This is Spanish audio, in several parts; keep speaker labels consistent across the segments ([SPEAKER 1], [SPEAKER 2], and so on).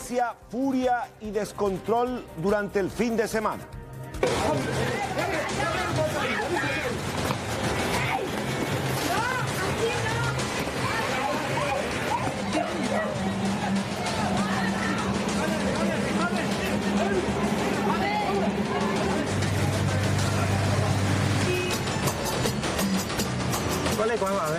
[SPEAKER 1] violencia, furia y descontrol durante el fin de semana.
[SPEAKER 2] Vale, ¿cuál va a ver?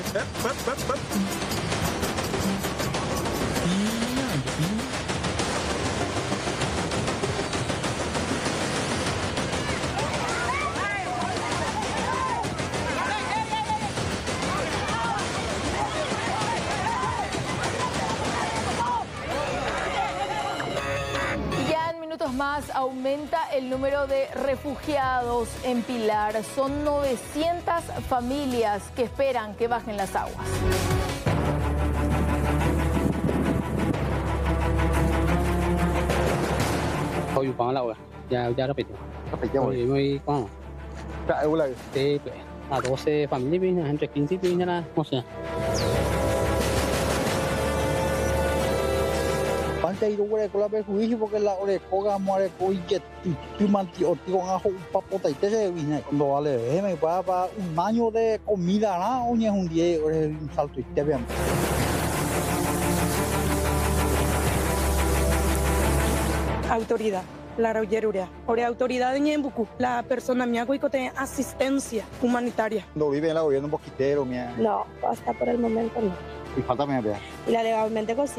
[SPEAKER 3] Más aumenta el número de refugiados en Pilar. Son 900 familias que esperan que bajen las aguas.
[SPEAKER 4] Hoy vamos a la hora. Ya repito. Hoy muy con. Sí, a 12 familias, entre 15 y 20, no sé.
[SPEAKER 5] Pancha y luego con la perjuicio porque la orecoga muere con que tu manti o tío ajo papota y te se viene cuando vale me para un año de comida na oñe un día un salto y te vean.
[SPEAKER 6] Autoridad, la rolleruria. Ore autoridad de Ñembucu, la persona me hago y que asistencia humanitaria.
[SPEAKER 5] No vive en la gobierno un poquitero, mía.
[SPEAKER 6] No, hasta por el momento no.
[SPEAKER 5] Y falta me vea.
[SPEAKER 6] Y la legalmente sí.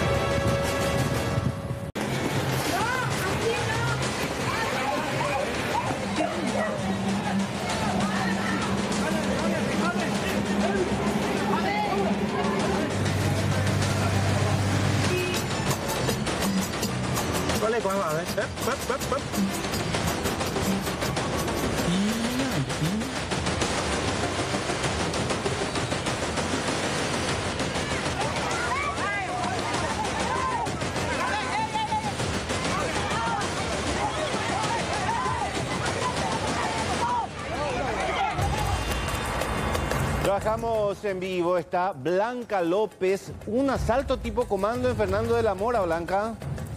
[SPEAKER 2] Vale, ¿cuál va a ver?
[SPEAKER 1] Trabajamos en vivo, está Blanca López, un asalto tipo comando en Fernando de la Mora, Blanca.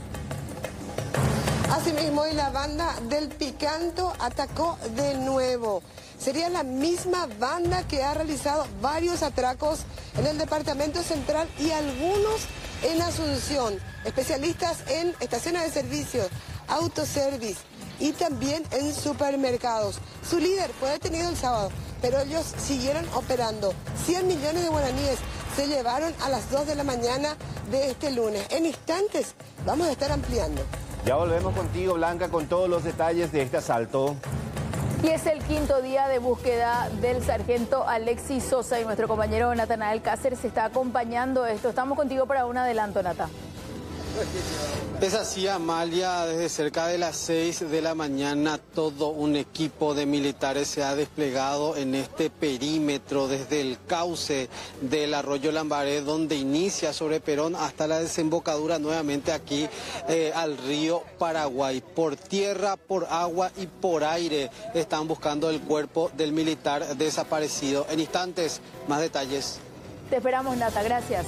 [SPEAKER 7] Asimismo, y la banda del Picanto atacó de nuevo. Sería la misma banda que ha realizado varios atracos en el departamento central y algunos en Asunción. Especialistas en estaciones de servicio, autoservice y también en supermercados. Su líder fue detenido el sábado, pero ellos siguieron operando. 100 millones de guaraníes se llevaron a las 2 de la mañana de este lunes. En instantes vamos a estar ampliando.
[SPEAKER 1] Ya volvemos contigo, Blanca, con todos los detalles de este asalto.
[SPEAKER 3] Y es el quinto día de búsqueda del sargento Alexis Sosa y nuestro compañero Natanael Cáceres está acompañando esto. Estamos contigo para un adelanto, Nata.
[SPEAKER 8] Es así, Amalia, desde cerca de las 6 de la mañana todo un equipo de militares se ha desplegado en este perímetro desde el cauce del arroyo Lambaré, donde inicia sobre Perón hasta la desembocadura nuevamente aquí al río Paraguay. Por tierra, por agua y por aire están buscando el cuerpo del militar desaparecido. En instantes, más detalles.
[SPEAKER 3] Te esperamos, Nata, gracias.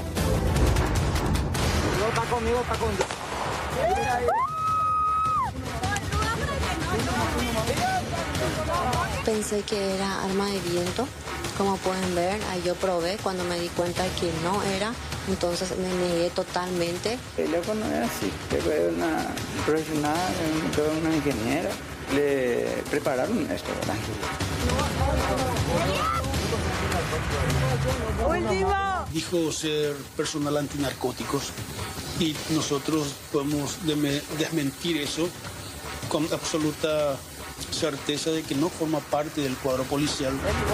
[SPEAKER 5] Está conmigo, está conmigo.
[SPEAKER 9] Pensé que era arma de viento, como pueden ver, ahí yo probé, cuando me di cuenta que no era, entonces me negué totalmente.
[SPEAKER 10] El loco no es así, fue una profesional, una ingeniera, le prepararon esto, ¿verdad?
[SPEAKER 11] Dijo ser personal antinarcóticos y nosotros podemos desmentir eso con absoluta certeza de que no forma parte del cuadro policial.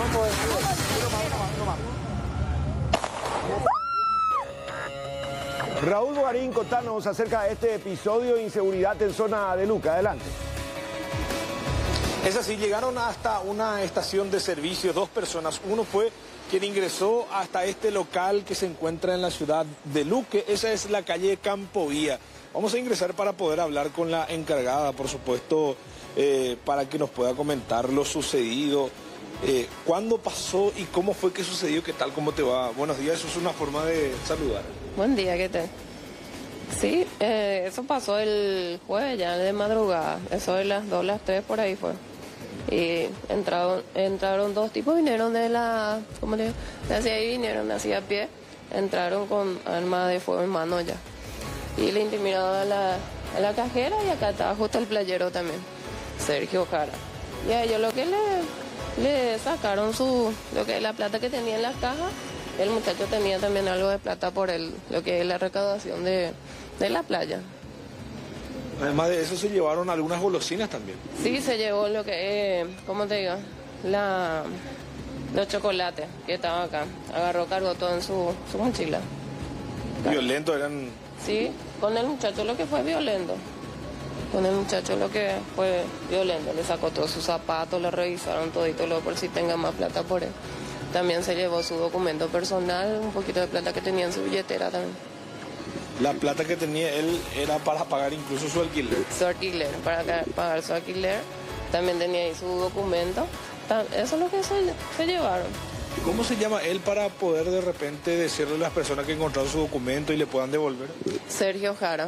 [SPEAKER 1] Raúl Bogarín, contanos acerca de este episodio de inseguridad en zona de Luca. Adelante.
[SPEAKER 12] Es así, llegaron hasta una estación de servicio, 2 personas. Uno fue quien ingresó hasta este local que se encuentra en la ciudad de Luque. Esa es la calle Campovía. Vamos a ingresar para poder hablar con la encargada, por supuesto, para que nos pueda comentar lo sucedido. ¿Cuándo pasó y cómo fue que sucedió? ¿Qué tal? ¿Cómo te va? Buenos días, eso es una forma de saludar.
[SPEAKER 13] Buen día, ¿qué tal?
[SPEAKER 2] Sí, eso pasó el jueves ya de madrugada, eso de las 2, las 3 por ahí fue. Y entraron dos tipos, vinieron de la, ¿cómo le digo? De hacia ahí vinieron hacia a pie, entraron con arma de fuego en mano ya. Y le intimidaron a la cajera y acá estaba justo el playero también, Sergio Jara. Y a ellos lo que le sacaron lo que es la plata que tenía en las cajas, el muchacho tenía también algo de plata por lo que es la recaudación de la playa.
[SPEAKER 12] Además de eso, se llevaron algunas golosinas también.
[SPEAKER 2] Sí, se llevó lo que, ¿cómo te digo? Los chocolates que estaban acá. Cargó todo en su mochila.
[SPEAKER 12] ¿Violentos eran?
[SPEAKER 2] Sí, con el muchacho lo que fue violento. Con el muchacho lo que fue violento. Le sacó todos sus zapatos, le revisaron todito luego por si tenga más plata por él. También se llevó su documento personal, un poquito de plata que tenía en su billetera también.
[SPEAKER 12] La plata que tenía él era para pagar incluso su alquiler.
[SPEAKER 2] Su alquiler, para pagar su alquiler. También tenía ahí su documento. Eso es lo que se llevaron.
[SPEAKER 12] ¿Cómo se llama él para poder de repente decirle a las personas que encontraron su documento y le puedan devolver?
[SPEAKER 2] Sergio Jara.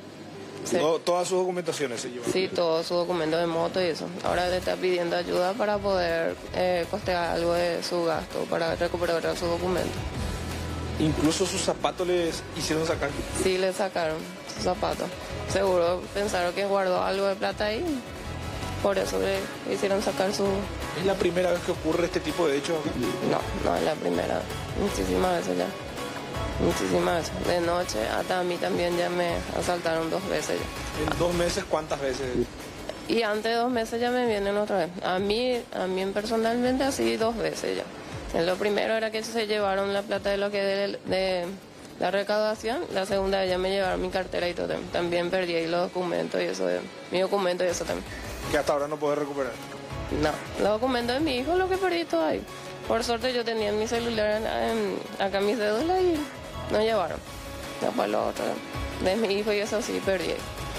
[SPEAKER 12] Todas sus documentaciones se llevaron.
[SPEAKER 2] Sí, todo su documento de moto y eso. Ahora le está pidiendo ayuda para poder costear algo de su gasto, para recuperar su documento.
[SPEAKER 12] ¿Incluso sus zapatos les hicieron sacar?
[SPEAKER 2] Sí, le sacaron sus zapatos. Seguro pensaron que guardó algo de plata ahí. Por eso le hicieron sacar su...
[SPEAKER 12] ¿Es la primera vez que ocurre este tipo de hechos acá?
[SPEAKER 2] No es la primera. Muchísimas veces ya. Muchísimas veces. De noche hasta a mí también ya me asaltaron 2 veces ya.
[SPEAKER 12] ¿En 2 meses cuántas veces?
[SPEAKER 2] Y antes de 2 meses ya me vienen otra vez. A mí personalmente así 2 veces ya. Lo primero era que se llevaron la plata de lo que de la recaudación. La segunda ya me llevaron mi cartera y todo. También perdí ahí los documentos y eso, mi documento y eso también.
[SPEAKER 12] ¿Que hasta ahora no podés recuperar?
[SPEAKER 2] No, los documentos de mi hijo lo que perdí todo ahí. Por suerte yo tenía en mi celular acá mi cédula y no llevaron. Después lo otro de mi hijo y eso sí perdí.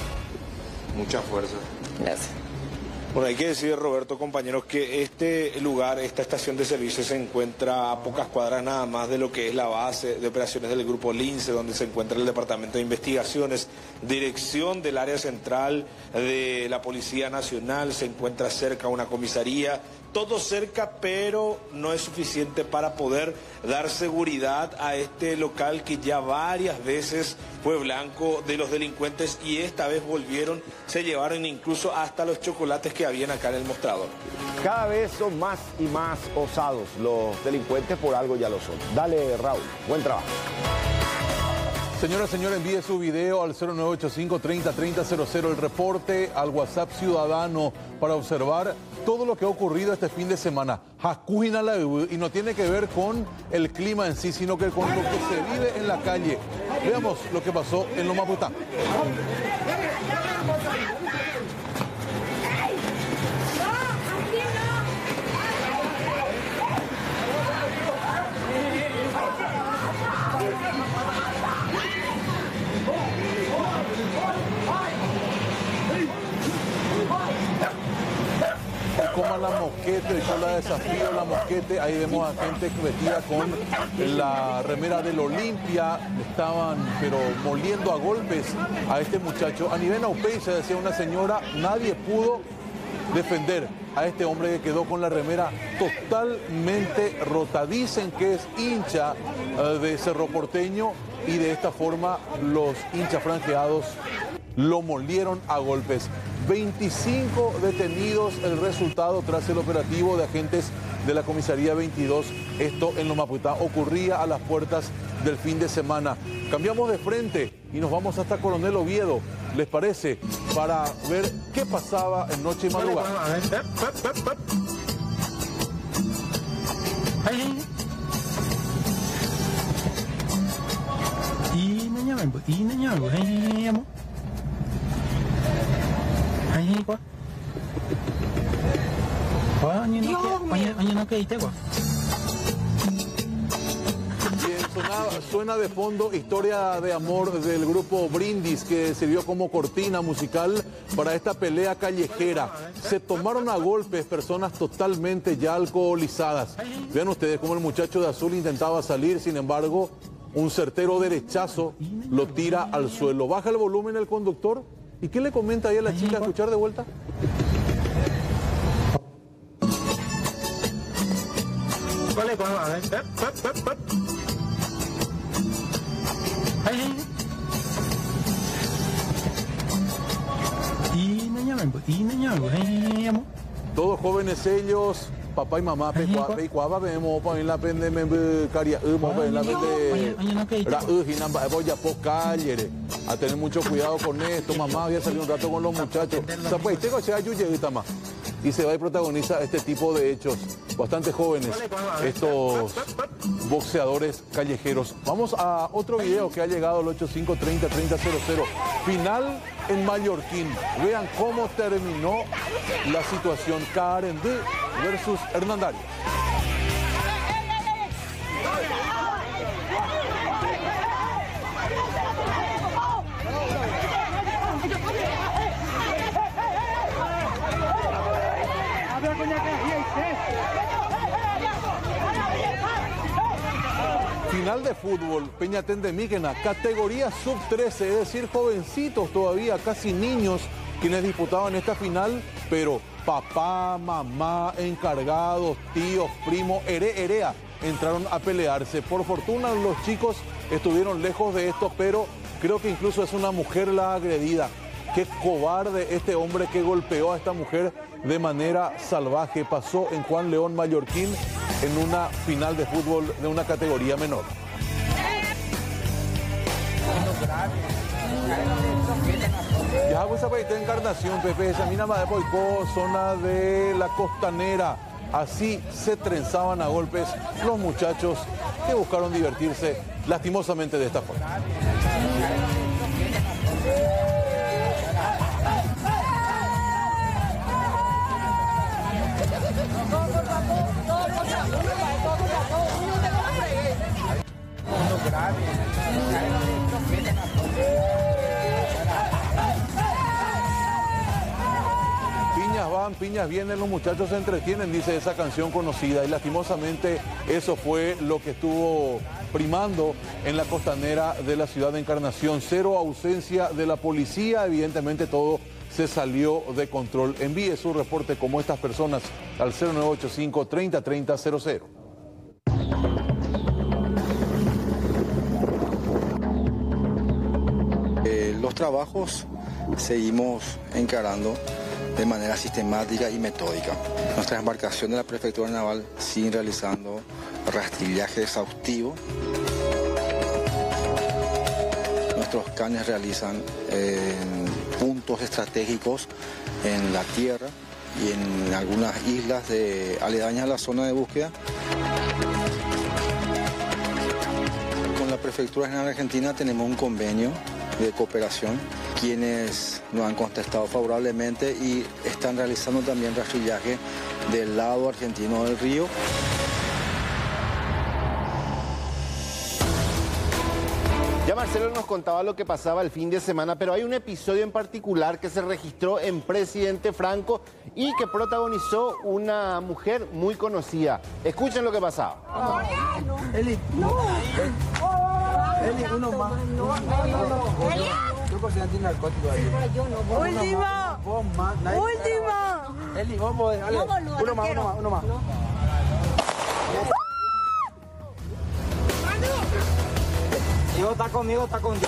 [SPEAKER 12] Mucha fuerza.
[SPEAKER 2] Gracias.
[SPEAKER 12] Bueno, hay que decir, Roberto, compañeros, que este lugar, esta estación de servicio se encuentra a pocas cuadras nada más de lo que es la base de operaciones del Grupo Lince, donde se encuentra el Departamento de Investigaciones, dirección del área central de la Policía Nacional, se encuentra cerca una comisaría, todo cerca, pero no es suficiente para poder dar seguridad a este local que ya varias veces fue blanco de los delincuentes y esta vez volvieron, se llevaron incluso hasta los chocolates que habían acá en el mostrador.
[SPEAKER 1] Cada vez son más y más osados los delincuentes, por algo ya lo son. Dale, Raúl, buen trabajo.
[SPEAKER 13] Señora, señor, envíe su video al 0985-303000, el reporte al WhatsApp Ciudadano para observar todo lo que ha ocurrido este fin de semana. Y no tiene que ver con el clima en sí, sino que con lo que se vive en la calle. Veamos lo que pasó en Lomaputá. Coma la mosquete, yo la desafío la mosquete, ahí vemos a gente vestida con la remera del Olimpia, estaban pero moliendo a golpes a este muchacho. A nivel Aupey, se decía una señora, nadie pudo defender a este hombre que quedó con la remera totalmente rota. Dicen que es hincha de Cerro Porteño y de esta forma los hinchas franjeados lo molieron a golpes. 25 detenidos el resultado tras el operativo de agentes de la comisaría 22. Esto en Lomaputá ocurría a las puertas del fin de semana. Cambiamos de frente y nos vamos hasta Coronel Oviedo, ¿les parece? Para ver qué pasaba en noche y madrugada. Suena de fondo Historia de Amor del grupo Brindis, que sirvió como cortina musical para esta pelea callejera. Se tomaron a golpes personas totalmente ya alcoholizadas. Vean ustedes cómo el muchacho de azul intentaba salir, sin embargo, un certero derechazo lo tira al suelo. Baja el volumen el conductor. ¿Y qué le comenta ahí a la chica? ¿Escuchar de vuelta? Todos jóvenes ellos, papá y mamá, pecuaba, vemos en la pende caria, en la pende a tener mucho cuidado con esto. Mamá había salido un rato con los muchachos. Y se va y protagoniza este tipo de hechos bastante jóvenes, estos boxeadores callejeros. Vamos a otro video que ha llegado al 8530-3000. Final en Mallorquín. Vean cómo terminó la situación. Carendé versus Hernandarias. Final de fútbol, Peñatén de Míquena, categoría sub-13, es decir, jovencitos todavía, casi niños, quienes disputaban esta final, pero papá, mamá, encargados, tíos, primos, herea, entraron a pelearse. Por fortuna los chicos estuvieron lejos de esto, pero creo que incluso es una mujer la agredida. Qué cobarde este hombre que golpeó a esta mujer de manera salvaje. Pasó en Juan León Mallorquín en una final de fútbol de una categoría menor. Ya en Encarnación, Pepe, esa mina de Poicó, zona de la Costanera. Así se trenzaban a golpes los muchachos que buscaron divertirse lastimosamente de esta forma. Piñas van, piñas vienen, los muchachos se entretienen, dice esa canción conocida, y lastimosamente eso fue lo que estuvo primando en la Costanera de la ciudad de Encarnación. Cero ausencia de la policía, evidentemente todo se salió de control. Envíe su reporte como estas personas al 0985-303000.
[SPEAKER 14] Los trabajos seguimos encarando de manera sistemática y metódica. Nuestra embarcación de la Prefectura Naval sigue realizando rastrillaje exhaustivo. Nuestros canes realizan puntos estratégicos en la tierra y en algunas islas aledañas a la zona de búsqueda. Con la Prefectura General Argentina tenemos un convenio de cooperación, quienes nos han contestado favorablemente y están realizando también rastrillaje del lado argentino del río.
[SPEAKER 1] Ya Marcelo nos contaba lo que pasaba el fin de semana, pero hay un episodio en particular que se registró en Presidente Franco y que protagonizó una mujer muy conocida. Escuchen lo que pasaba.
[SPEAKER 15] Eli, Eli, uno más. Yo por si antinarcótico ahí.
[SPEAKER 16] Última. Última.
[SPEAKER 15] Eli, vamos, dale. Uno más. Dios está conmigo, está con Dios.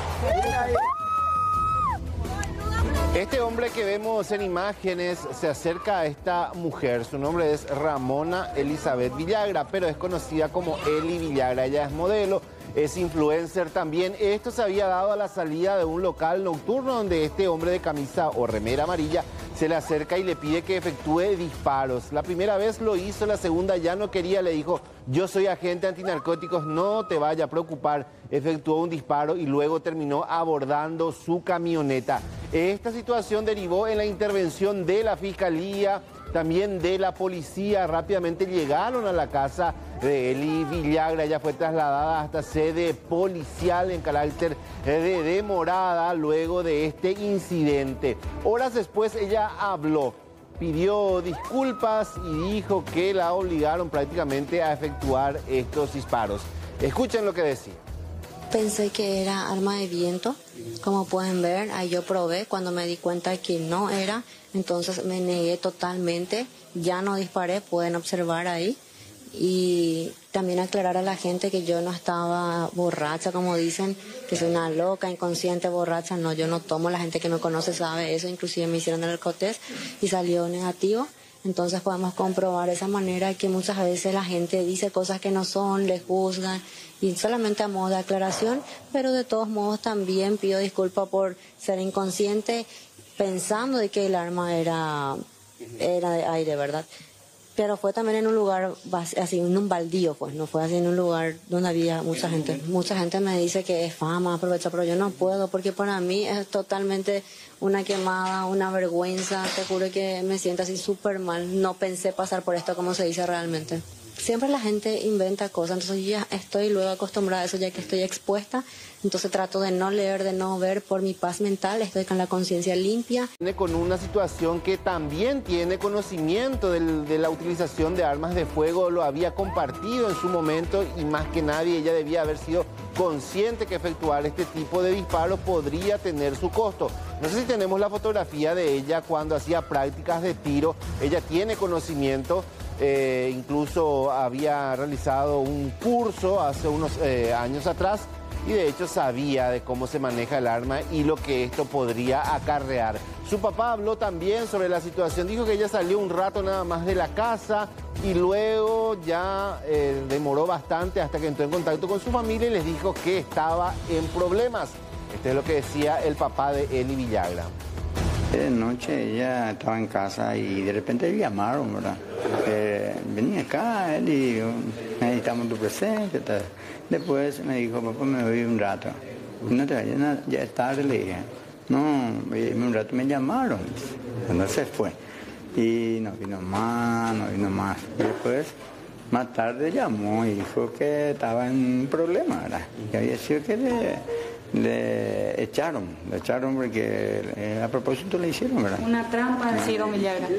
[SPEAKER 1] Este hombre que vemos en imágenes se acerca a esta mujer. Su nombre es Ramona Elizabeth Villagra, pero es conocida como Eli Villagra. Ella es modelo, es influencer también. Esto se había dado a la salida de un local nocturno donde este hombre de camisa o remera amarilla se le acerca y le pide que efectúe disparos. La primera vez lo hizo, la segunda ya no quería, le dijo: yo soy agente antinarcóticos, no te vaya a preocupar. Efectuó un disparo y luego terminó abordando su camioneta. Esta situación derivó en la intervención de la Fiscalía, también de la policía. Rápidamente llegaron a la casa de Eli Villagra. Ella fue trasladada hasta sede policial en carácter de demorada luego de este incidente. Horas después ella habló, pidió disculpas y dijo que la obligaron prácticamente a efectuar estos disparos. Escuchen lo que decía.
[SPEAKER 9] Pensé que era arma de viento, como pueden ver, ahí yo probé, cuando me di cuenta que no era, entonces me negué totalmente, ya no disparé, pueden observar ahí. Y también aclarar a la gente que yo no estaba borracha, como dicen, que soy una loca, inconsciente, borracha. No, yo no tomo, la gente que me conoce sabe eso, inclusive me hicieron el alcotest y salió negativo. Entonces podemos comprobar de esa manera que muchas veces la gente dice cosas que no son, le juzgan, y solamente a modo de aclaración, pero de todos modos también pido disculpas por ser inconsciente pensando de que el arma era de aire, ¿verdad? Pero fue también en un lugar así, en un baldío, pues, no fue así en un lugar donde había mucha gente. Mucha gente me dice que es fama, aprovecha, pero yo no puedo, porque para mí es totalmente una quemada, una vergüenza. Te juro que me siento así súper mal. No pensé pasar por esto como se dice realmente. Siempre la gente inventa cosas, entonces yo ya estoy luego acostumbrada a eso, ya que estoy expuesta. Entonces trato de no leer, de no ver por mi paz mental, estoy con la conciencia limpia.
[SPEAKER 1] Con una situación que también tiene conocimiento de la utilización de armas de fuego, lo había compartido en su momento y más que nadie ella debía haber sido consciente que efectuar este tipo de disparos podría tener su costo. No sé si tenemos la fotografía de ella cuando hacía prácticas de tiro, ella tiene conocimiento. Incluso había realizado un curso hace unos años atrás y de hecho sabía de cómo se maneja el arma y lo que esto podría acarrear. Su papá habló también sobre la situación, dijo que ella salió un rato nada más de la casa y luego ya demoró bastante hasta que entró en contacto con su familia y les dijo que estaba en problemas. Esto es lo que decía el papá de Eli Villagra.
[SPEAKER 10] De noche ella estaba en casa y de repente le llamaron, ¿verdad? Vení acá, él y necesitamos tu presencia. Tal. Después me dijo, papá, me voy un rato. No te vayas, ya es tarde, le dije. No, un rato me llamaron. Entonces fue. Y no vino más. Y después, más tarde llamó y dijo que estaba en problema, ¿verdad? Que había sido que le echaron porque a propósito le hicieron, ¿verdad?
[SPEAKER 17] Una trampa ha sido Villagra.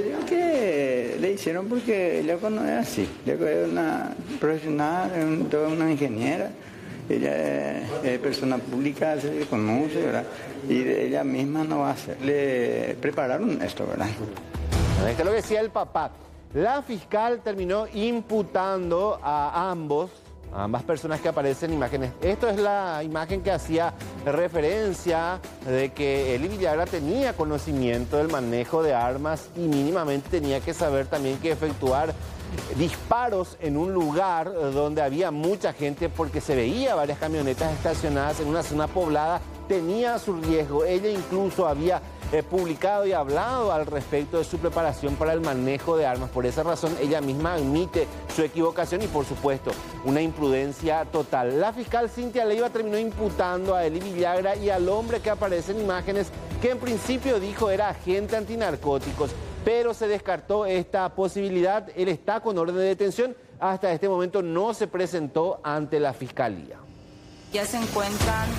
[SPEAKER 10] Que le hicieron porque ella no es así, ella es una profesional, toda una ingeniera, ella es persona pública, se le conoce, ¿verdad? Y ella misma no va a hacer, le prepararon esto, ¿verdad?
[SPEAKER 1] Esto es lo que decía el papá. La fiscal terminó imputando a ambas personas que aparecen en imágenes. Esto es la imagen que hacía referencia de que Eli Villagra tenía conocimiento del manejo de armas y mínimamente tenía que saber también que efectuar disparos en un lugar donde había mucha gente porque se veía varias camionetas estacionadas en una zona poblada, tenía su riesgo. Ella incluso había publicado y hablado al respecto de su preparación para el manejo de armas. Por esa razón ella misma admite su equivocación y por supuesto una imprudencia total. La fiscal Cintia Leiva terminó imputando a Eli Villagra y al hombre que aparece en imágenes, que en principio dijo era agente antinarcóticos, pero se descartó esta posibilidad. Él está con orden de detención, hasta este momento no se presentó ante la fiscalía.
[SPEAKER 17] Ya se encuentran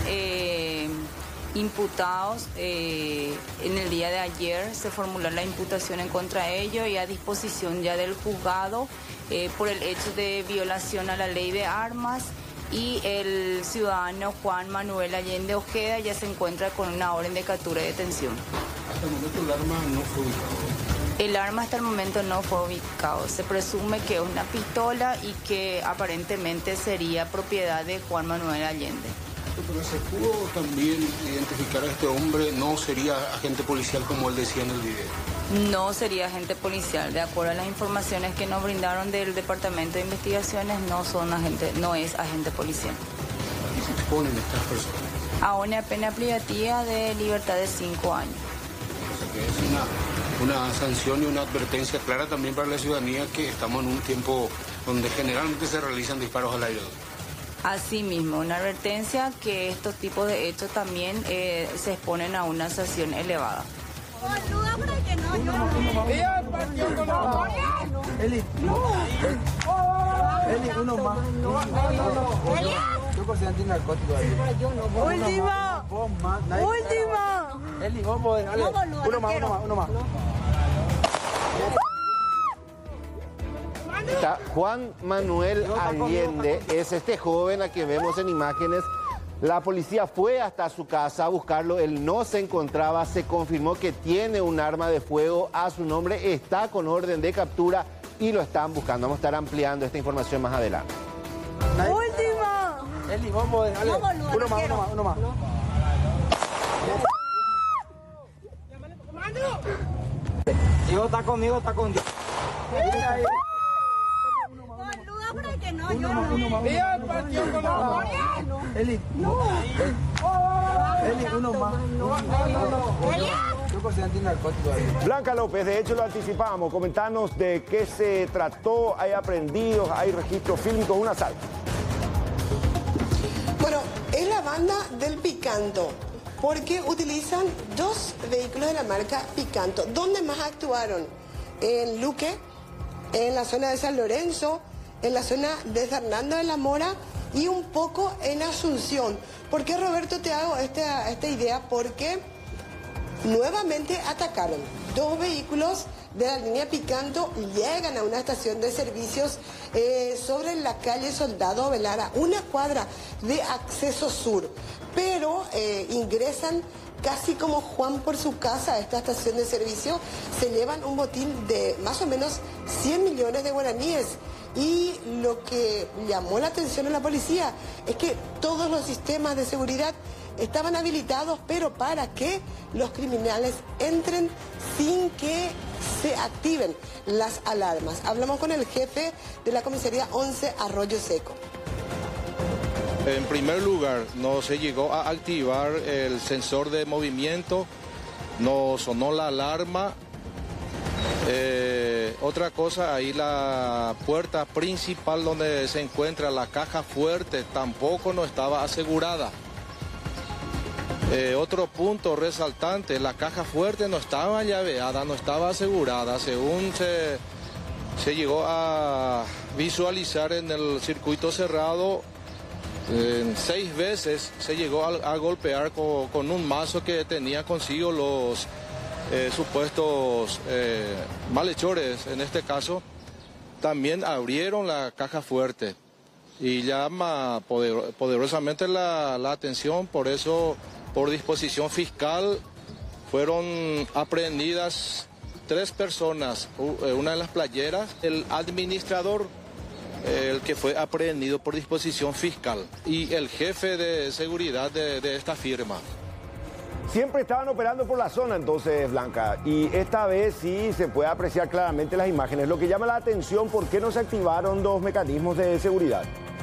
[SPEAKER 17] imputados. En el día de ayer se formuló la imputación en contra de ellos y a disposición ya del juzgado por el hecho de violación a la ley de armas, y el ciudadano Juan Manuel Allende Ojeda ya se encuentra con una orden de captura y detención.
[SPEAKER 11] Hasta el momento el arma no fue ubicado.
[SPEAKER 17] El arma hasta el momento no fue ubicado. Se presume que es una pistola y que aparentemente sería propiedad de Juan Manuel Allende.
[SPEAKER 11] Pero se pudo también identificar a este hombre, no sería agente policial como él decía en el video.
[SPEAKER 17] No sería agente policial, de acuerdo a las informaciones que nos brindaron del Departamento de Investigaciones, no es agente policial.
[SPEAKER 11] ¿A qué se exponen estas personas?
[SPEAKER 17] A una pena privativa de libertad de 5 años.
[SPEAKER 11] O sea que es una sanción y una advertencia clara también para la ciudadanía que estamos en un tiempo donde generalmente se realizan disparos al aire.
[SPEAKER 17] Asimismo, una advertencia que estos tipos de hechos también se exponen a una sanción elevada.
[SPEAKER 5] Eli, uno más. Yo por ser antinarcótico.
[SPEAKER 16] Última. Última.
[SPEAKER 5] Eli, vos podés, dale. Uno más.
[SPEAKER 1] Está Juan Manuel Allende, es este joven a que vemos en imágenes La policía fue hasta su casa a buscarlo, él no se encontraba, se confirmó que tiene un arma de fuego a su nombre, está con orden de captura y lo están buscando. Vamos a estar ampliando esta información más adelante.
[SPEAKER 16] ¡Última!
[SPEAKER 5] Eli, vamos a darle. Uno más. Dios está conmigo, está contigo. Eli, uno más. Yo considero antinarcótico ahí.
[SPEAKER 18] Blanca López, de hecho lo anticipábamos. Comentanos de qué se trató, hay aprendidos, hay registros fílmicos, un asalto.
[SPEAKER 7] Bueno, es la banda del Picanto, porque utilizan 2 vehículos de la marca Picanto. ¿Dónde más actuaron? En Luque, en la zona de San Lorenzo, en la zona de Fernando de la Mora y un poco en Asunción. ¿Por qué, Roberto, te hago esta idea? Porque nuevamente atacaron 2 vehículos de la línea Picanto, llegan a una estación de servicios sobre la calle Soldado Velara, una cuadra de acceso sur, pero ingresan casi como Juan por su casa a esta estación de servicio, se llevan un botín de más o menos 100 millones de guaraníes. Y lo que llamó la atención a la policía es que todos los sistemas de seguridad estaban habilitados, pero para que los criminales entren sin que se activen las alarmas. Hablamos con el jefe de la comisaría 11 Arroyo Seco.
[SPEAKER 19] En primer lugar, no se llegó a activar el sensor de movimiento, no sonó la alarma. Otra cosa, ahí la puerta principal donde se encuentra la caja fuerte tampoco no estaba asegurada. Otro punto resaltante, la caja fuerte no estaba llaveada, no estaba asegurada, según se llegó a visualizar en el circuito cerrado. 6 veces se llegó a golpear con un mazo que tenía consigo los supuestos malhechores. En este caso también abrieron la caja fuerte y llama poderosamente la atención. Por eso, por disposición fiscal, fueron aprehendidas 3 personas, una de las playeras, el administrador, el que fue aprehendido por disposición fiscal, y el jefe de seguridad de esta firma.
[SPEAKER 18] Siempre estaban operando por la zona entonces, Blanca, y esta vez sí se puede apreciar claramente las imágenes. Lo que llama la atención, ¿por qué no se activaron 2 mecanismos de seguridad?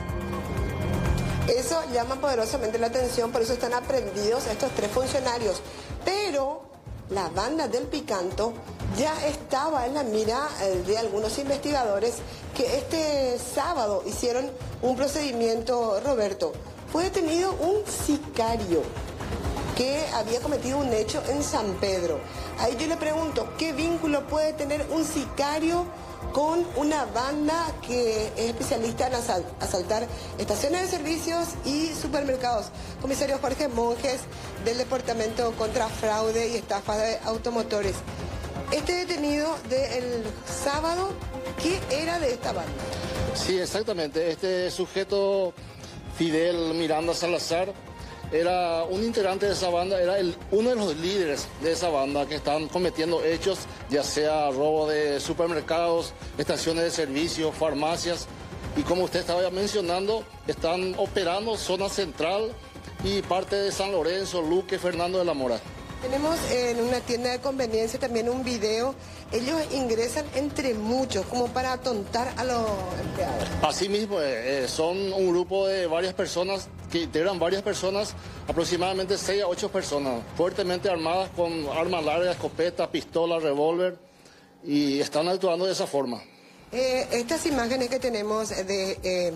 [SPEAKER 7] Eso llama poderosamente la atención, por eso están aprehendidos estos 3 funcionarios. Pero la banda del Picanto ya estaba en la mira de algunos investigadores que este sábado hicieron un procedimiento, Roberto. Fue detenido un sicario que había cometido un hecho en San Pedro. Ahí yo le pregunto, ¿qué vínculo puede tener un sicario con una banda que es especialista en asaltar estaciones de servicios y supermercados? Comisario Jorge Monjes, del Departamento contra Fraude y Estafa de Automotores. Este detenido del sábado, ¿qué era de esta banda?
[SPEAKER 20] Sí, exactamente. Este sujeto, Fidel Miranda Salazar, era un integrante de esa banda, era uno de los líderes de esa banda que están cometiendo hechos, ya sea robo de supermercados, estaciones de servicio, farmacias, y como usted estaba mencionando, están operando zona central y parte de San Lorenzo, Luque, Fernando de la Mora.
[SPEAKER 7] Tenemos en una tienda de conveniencia también un video. Ellos ingresan entre muchos, como para atontar a los empleados.
[SPEAKER 20] Así mismo, son un grupo de varias personas, que integran varias personas, aproximadamente 6 a 8 personas, fuertemente armadas con armas largas, escopeta, pistola, revólver, y están actuando de esa forma.
[SPEAKER 7] Estas imágenes que tenemos de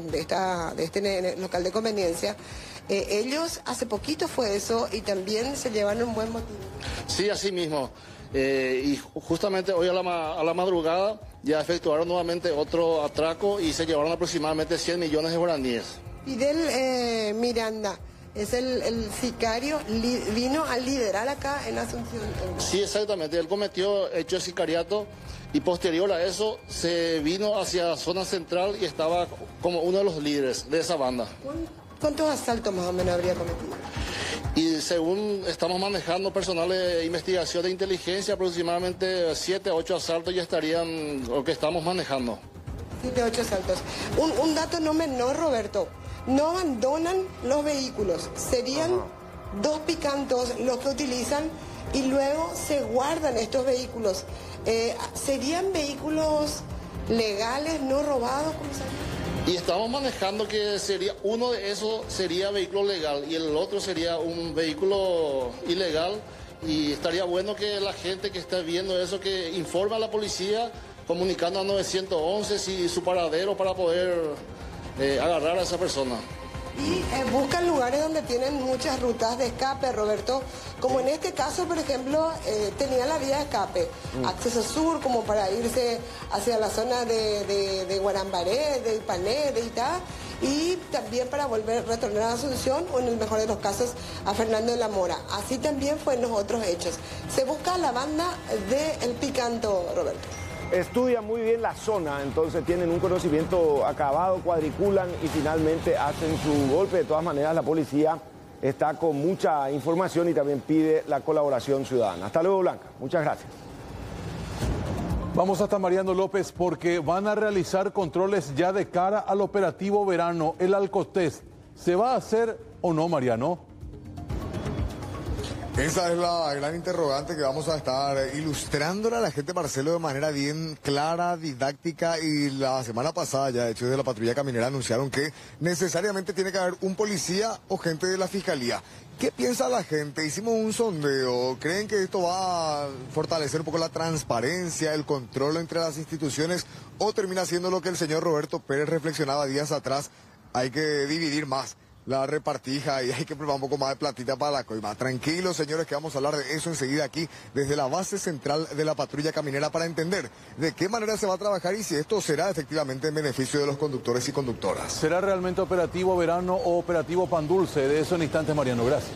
[SPEAKER 7] este local de conveniencia, ellos hace poquito fue eso y también se llevaron un buen motivo.
[SPEAKER 20] Sí, así mismo. Y justamente hoy a la madrugada ya efectuaron nuevamente otro atraco y se llevaron aproximadamente 100 millones de guaraníes.
[SPEAKER 7] Fidel Miranda es el sicario, vino a liderar acá en Asunción.
[SPEAKER 20] Sí, exactamente. Él cometió hecho de sicariato y posterior a eso se vino hacia zona central y estaba como uno de los líderes de esa banda.
[SPEAKER 7] ¿Cuántos asaltos más o menos habría cometido?
[SPEAKER 20] Y según estamos manejando personal de investigación de inteligencia, aproximadamente 7 a 8 asaltos ya estarían, o que estamos manejando.
[SPEAKER 7] 7 a 8 asaltos. Un dato no menor, Roberto. No abandonan los vehículos. Serían dos picantos los que utilizan y luego se guardan estos vehículos. ¿Serían vehículos legales, no robados? ¿Cómo se llama?
[SPEAKER 20] Y estamos manejando que sería uno de esos sería vehículo legal y el otro sería un vehículo ilegal, y estaría bueno que la gente que está viendo eso que informe a la policía comunicando a 911 si su paradero para poder agarrar a esa persona.
[SPEAKER 7] Y buscan lugares donde tienen muchas rutas de escape, Roberto, como en este caso, por ejemplo, tenía la vía de escape, acceso sur, como para irse hacia la zona de Guarambaré, de Ipané, de Itá, y también para retornar a Asunción, o en el mejor de los casos a Fernando de la Mora. Así también fue en los otros hechos. Se busca la banda del Picanto, Roberto.
[SPEAKER 18] Estudian muy bien la zona, entonces tienen un conocimiento acabado, cuadriculan y finalmente hacen su golpe. De todas maneras, la policía está con mucha información y también pide la colaboración ciudadana. Hasta luego, Blanca. Muchas gracias.
[SPEAKER 13] Vamos hasta Mariano López porque van a realizar controles ya de cara al operativo verano, el Alcotés. ¿Se va a hacer o no, Mariano?
[SPEAKER 21] Esa es la gran interrogante que vamos a estar ilustrándole a la gente, Marcelo, de manera bien clara, didáctica. Y la semana pasada ya, de hecho, desde la patrulla caminera anunciaron que necesariamente tiene que haber un policía o gente de la fiscalía. ¿Qué piensa la gente? Hicimos un sondeo. ¿Creen que esto va a fortalecer un poco la transparencia, el control entre las instituciones, o termina siendo lo que el señor Roberto Pérez reflexionaba días atrás? Hay que dividir más la repartija y hay que preparar un poco más de platita para la coima. Tranquilos, señores, que vamos a hablar de eso enseguida aquí desde la base central de la patrulla caminera para entender de qué manera se va a trabajar y si esto será efectivamente en beneficio de los conductores y conductoras.
[SPEAKER 13] ¿Será realmente operativo verano o operativo pan dulce? De eso en instantes, Mariano. Gracias.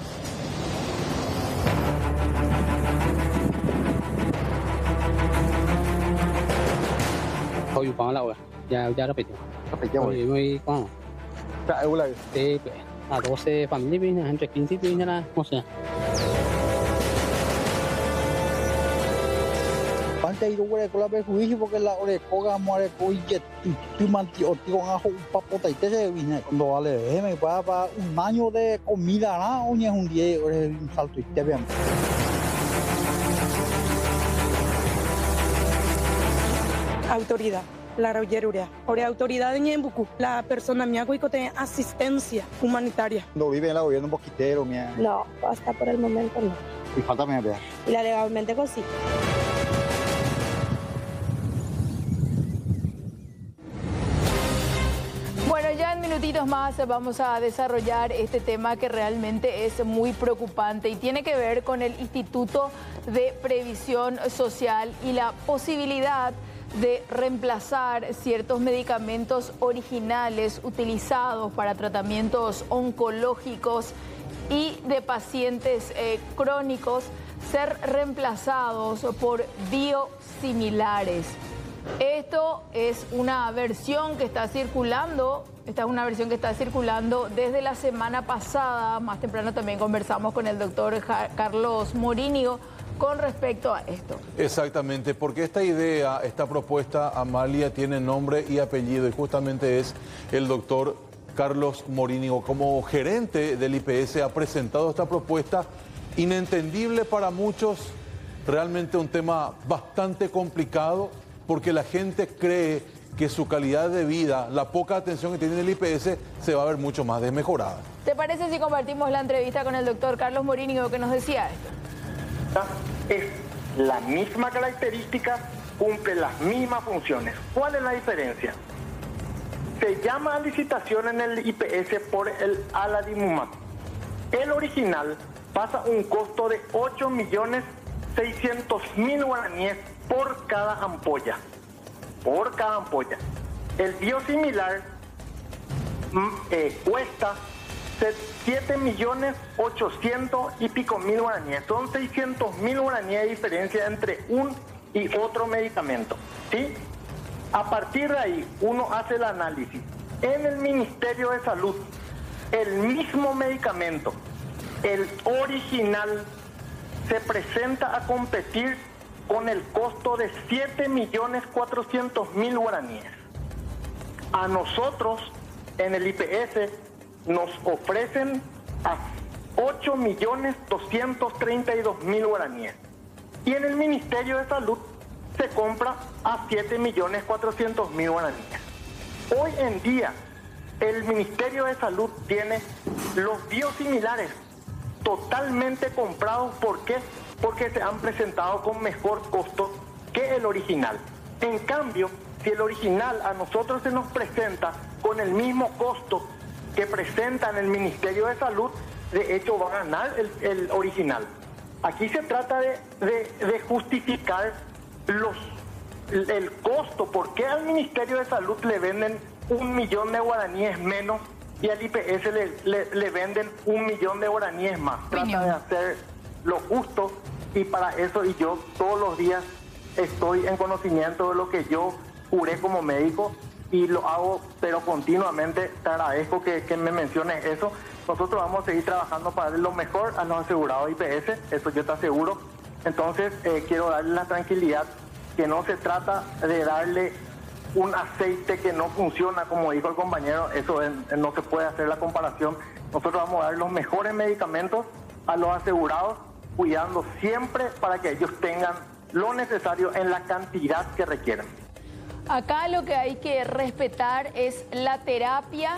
[SPEAKER 4] Hoy vamos a la hora. Ya repito. Hoy muy con. Sí, a 12 familias, entre 15 y no sé.
[SPEAKER 5] Antes ido por la juicio porque la orecoga muere con tu manti o con ajo un papota y te se viene cuando vale me para un año de comida no un día un salto y te vean.
[SPEAKER 6] Autoridad. La Raullerurea. Ahora autoridad de Ñembucú. La persona mía que tiene asistencia humanitaria.
[SPEAKER 5] No vive en la gobierno un poquitero, mía.
[SPEAKER 6] No, hasta por el momento no.
[SPEAKER 5] Y falta me vea.
[SPEAKER 6] Y la legalmente sí.
[SPEAKER 3] Bueno, ya en minutitos más vamos a desarrollar este tema que realmente es muy preocupante y tiene que ver con el Instituto de Previsión Social y la posibilidad de reemplazar ciertos medicamentos originales utilizados para tratamientos oncológicos y de pacientes crónicos, ser reemplazados por biosimilares. Esto es una versión que está circulando, desde la semana pasada. Más temprano también conversamos con el doctor Carlos Morínigo con respecto a esto.
[SPEAKER 13] Exactamente, porque esta idea, esta propuesta, Amalia, tiene nombre y apellido y justamente es el doctor Carlos Morínigo. Como gerente del IPS ha presentado esta propuesta inentendible para muchos, realmente un tema bastante complicado porque la gente cree que su calidad de vida, la poca atención que tiene el IPS, se va a ver mucho más desmejorada.
[SPEAKER 3] ¿Te parece si compartimos la entrevista con el doctor Carlos Morínigo que nos decía esto?
[SPEAKER 22] Es la misma característica, cumple las mismas funciones. ¿Cuál es la diferencia? Se llama a licitación en el IPS por el Adalimumab. El original pasa un costo de 8.600.000 guaraníes por cada ampolla. Por cada ampolla. El biosimilar cuesta 7.800.000 y pico mil guaraníes. Son 600.000 guaraníes de diferencia entre un y otro medicamento. ¿Sí? A partir de ahí, uno hace el análisis. En el Ministerio de Salud el mismo medicamento, el original, se presenta a competir con el costo de 7.400.000 guaraníes. A nosotros, en el IPS, nos ofrecen a 8.232.000 guaraníes. Y en el Ministerio de Salud se compra a 7.400.000 guaraníes. Hoy en día, el Ministerio de Salud tiene los biosimilares totalmente comprados. ¿Por qué? Porque se han presentado con mejor costo que el original. En cambio, si el original a nosotros se nos presenta con el mismo costo que presenta en el Ministerio de Salud, de hecho va a ganar el original. Aquí se trata de justificar el costo. ¿Por qué al Ministerio de Salud le venden 1 millón de guaraníes menos y al IPS le venden 1 millón de guaraníes más? Trata de hacer lo justo, y para eso y yo todos los días estoy en conocimiento de lo que yo juré como médico y lo hago, pero continuamente. Te agradezco que me menciones eso. Nosotros vamos a seguir trabajando para darle lo mejor a los asegurados IPS, eso yo te aseguro. Entonces quiero darle la tranquilidad que no se trata de darle un aceite que no funciona, como dijo el compañero. Eso no se puede hacer la comparación. Nosotros vamos a dar los mejores medicamentos a los asegurados, cuidando siempre para que ellos tengan lo necesario en la cantidad que requieran.
[SPEAKER 3] Acá lo que hay que respetar es la terapia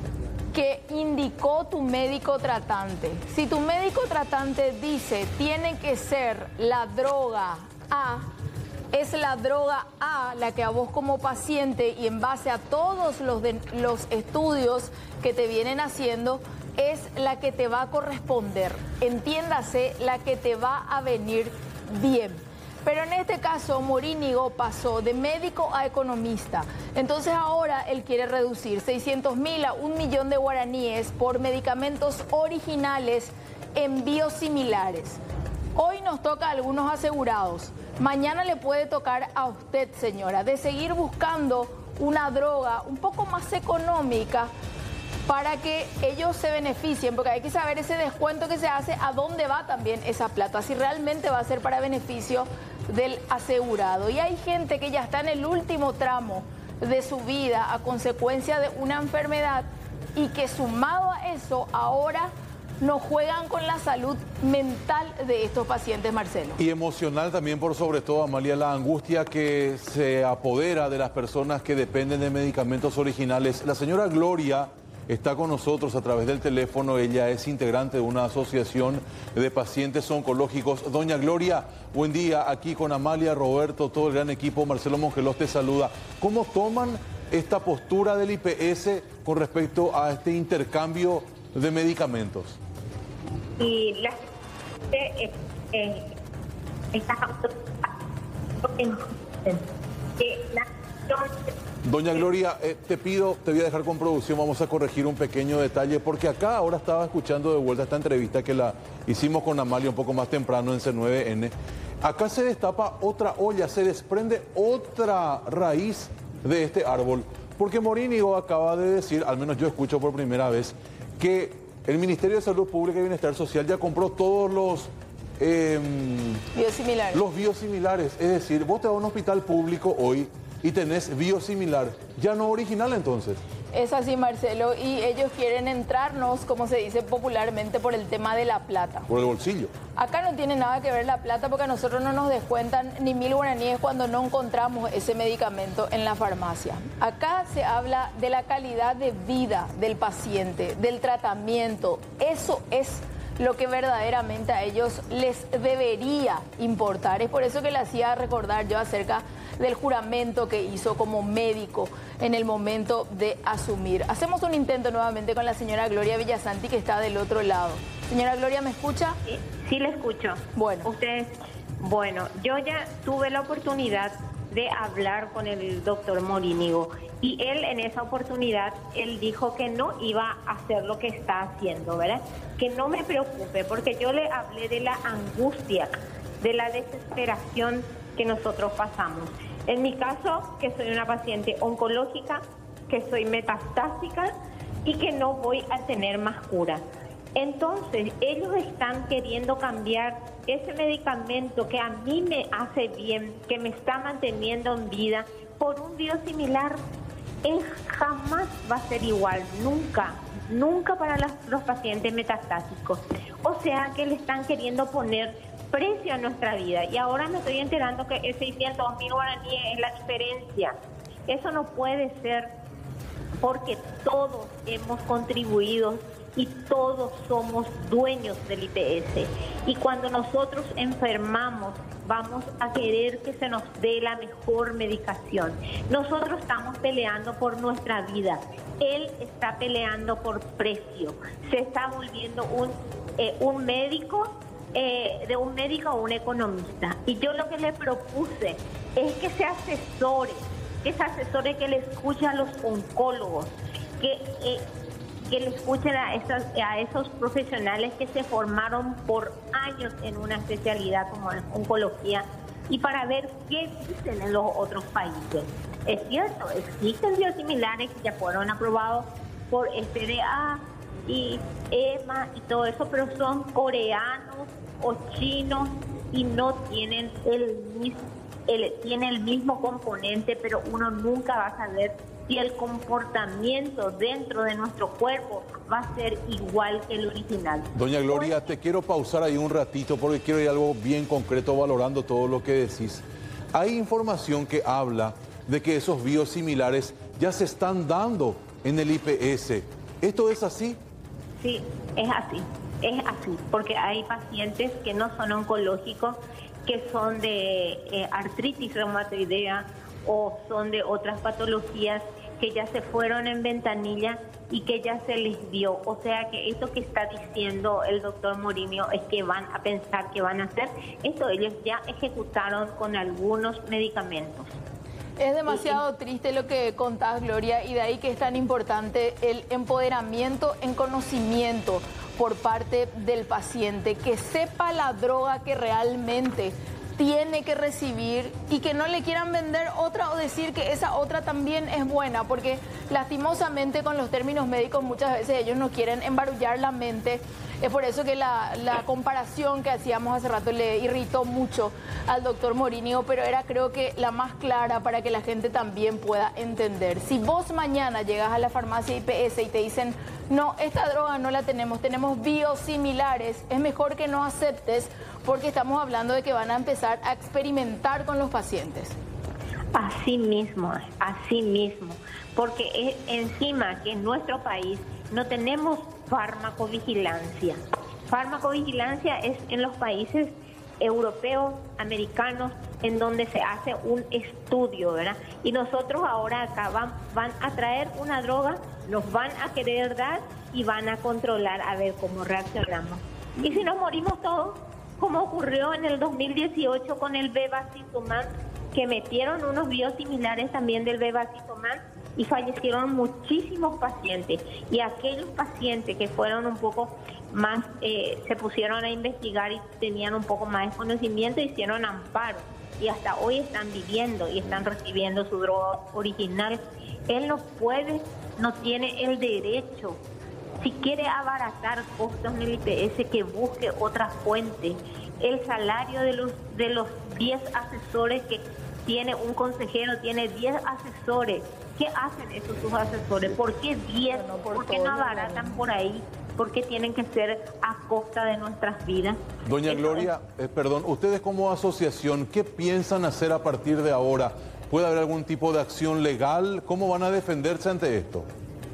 [SPEAKER 3] que indicó tu médico tratante. Si tu médico tratante dice tiene que ser la droga A, es la droga A la que a vos como paciente, y en base a todos los estudios que te vienen haciendo, es la que te va a corresponder. Entiéndase, la que te va a venir bien. Pero en este caso, Morínigo pasó de médico a economista. Entonces ahora él quiere reducir 600.000 a 1 millón de guaraníes por medicamentos originales en biosimilares. Hoy nos toca a algunos asegurados. Mañana le puede tocar a usted, señora, de seguir buscando una droga un poco más económica para que ellos se beneficien, porque hay que saber ese descuento que se hace, a dónde va también esa plata, si realmente va a ser para beneficio del asegurado. Y hay gente que ya está en el último tramo de su vida a consecuencia de una enfermedad, y que sumado a eso ahora no juegan con la salud mental de estos pacientes, Marcelo.
[SPEAKER 13] Y emocional también, por sobre todo, Amalia, la angustia que se apodera de las personas que dependen de medicamentos originales. La señora Gloria está con nosotros a través del teléfono. Ella es integrante de una asociación de pacientes oncológicos. Doña Gloria, buen día. Aquí con Amalia, Roberto, todo el gran equipo. Marcelo Mongelos te saluda. ¿Cómo toman esta postura del IPS con respecto a este intercambio de medicamentos?
[SPEAKER 2] Y estas
[SPEAKER 13] Doña Gloria, te pido, te voy a dejar con producción, vamos a corregir un pequeño detalle, porque acá ahora estaba escuchando de vuelta esta entrevista que la hicimos con Amalia un poco más temprano en C9N. Acá se destapa otra olla, se desprende otra raíz de este árbol, porque Morínigo acaba de decir, al menos yo escucho por primera vez, que el Ministerio de Salud Pública y Bienestar Social ya compró todos los
[SPEAKER 3] biosimilares.
[SPEAKER 13] Los biosimilares, es decir, vos te vas a un hospital público hoy y tenés biosimilar, ya no original entonces.
[SPEAKER 3] Es así, Marcelo, y ellos quieren entrarnos, como se dice popularmente, por el tema de la plata.
[SPEAKER 13] Por el bolsillo.
[SPEAKER 3] Acá no tiene nada que ver la plata, porque a nosotros no nos descuentan ni 1.000 guaraníes cuando no encontramos ese medicamento en la farmacia. Acá se habla de la calidad de vida del paciente, del tratamiento. Eso es lo que verdaderamente a ellos les debería importar. Es por eso que le hacía recordar yo acerca del juramento que hizo como médico en el momento de asumir. Hacemos un intento nuevamente con la señora Gloria Villasanti, que está del otro lado. Señora Gloria, ¿me escucha?
[SPEAKER 2] Sí, le escucho.
[SPEAKER 3] Bueno.
[SPEAKER 2] Bueno, yo ya tuve la oportunidad de hablar con el doctor Morínigo, y él en esa oportunidad, él dijo que no iba a hacer lo que está haciendo, ¿verdad? Que no me preocupe, porque yo le hablé de la angustia, de la desesperación que nosotros pasamos. En mi caso, que soy una paciente oncológica, que soy metastásica, y que no voy a tener más cura. Entonces, ellos están queriendo cambiar ese medicamento que a mí me hace bien, que me está manteniendo en vida, por un biosimilar. Él jamás va a ser igual, nunca para los pacientes metastásicos. O sea que le están queriendo poner precio a nuestra vida. Y ahora me estoy enterando que el 600.000 guaraníes es la diferencia. Eso no puede ser, porque todos hemos contribuido y todos somos dueños del IPS. Y cuando nosotros enfermamos, vamos a querer que se nos dé la mejor medicación. Nosotros estamos peleando por nuestra vida. Él está peleando por precio. Se está volviendo un médico, de un médico a un economista. Y yo lo que le propuse es que se asesore, que le escuche a los oncólogos, que le escuchen a esos profesionales que se formaron por años en una especialidad como la oncología, y para ver qué dicen en los otros países. Es cierto, existen biosimilares que ya fueron aprobados por FDA y EMA y todo eso, pero son coreanos o chinos y no tienen tiene el mismo componente, pero uno nunca va a saber si el comportamiento dentro de nuestro cuerpo va a ser igual que el original.
[SPEAKER 13] Doña Gloria, te quiero pausar ahí un ratito porque quiero ir a algo bien concreto valorando todo lo que decís. Hay información que habla de que esos biosimilares ya se están dando en el IPS. ¿Esto es así?
[SPEAKER 2] Sí, es así, porque hay pacientes que no son oncológicos, que son de artritis reumatoidea o son de otras patologías que ya se fueron en ventanilla y que ya se les dio. O sea que esto que está diciendo el doctor Morinio es que van a pensar que van a hacer. Esto ellos ya ejecutaron con algunos medicamentos.
[SPEAKER 3] Es demasiado triste lo que contás, Gloria, y de ahí que es tan importante el empoderamiento en conocimiento por parte del paciente, que sepa la droga que realmente tiene que recibir y que no le quieran vender otra o decir que esa otra también es buena, porque lastimosamente con los términos médicos muchas veces ellos no quieren embarullar la mente. Es por eso que la comparación que hacíamos hace rato le irritó mucho al doctor Morinio, pero era creo que la más clara para que la gente también pueda entender. Si vos mañana llegas a la farmacia IPS y te dicen, no, esta droga no la tenemos biosimilares, es mejor que no aceptes, porque estamos hablando de que van a empezar a experimentar con los pacientes.
[SPEAKER 2] Así mismo, porque encima que en nuestro país no tenemos farmacovigilancia. Farmacovigilancia es en los países europeos, americanos, en donde se hace un estudio, ¿verdad? Y nosotros ahora acá van a traer una droga, nos van a querer dar y van a controlar a ver cómo reaccionamos. Y si nos morimos todos, como ocurrió en el 2018 con el bevacizumab, que metieron unos biosimilares también del bevacizumab y fallecieron muchísimos pacientes. Y aquellos pacientes que fueron un poco más, se pusieron a investigar y tenían un poco más de conocimiento, hicieron amparo y hasta hoy están viviendo y están recibiendo su droga original. Él no tiene el derecho. Si quiere abaratar costos en el IPS, que busque otra fuente. El salario de los 10 asesores que tiene un consejero, tiene 10 asesores. ¿Qué hacen esos sus asesores? ¿Por qué 10? ¿Por qué no abaratan por ahí? ¿Por qué tienen que ser a costa de nuestras vidas?
[SPEAKER 13] Doña Gloria, perdón, ustedes como asociación, ¿qué piensan hacer a partir de ahora? ¿Puede haber algún tipo de acción legal? ¿Cómo van a defenderse ante esto?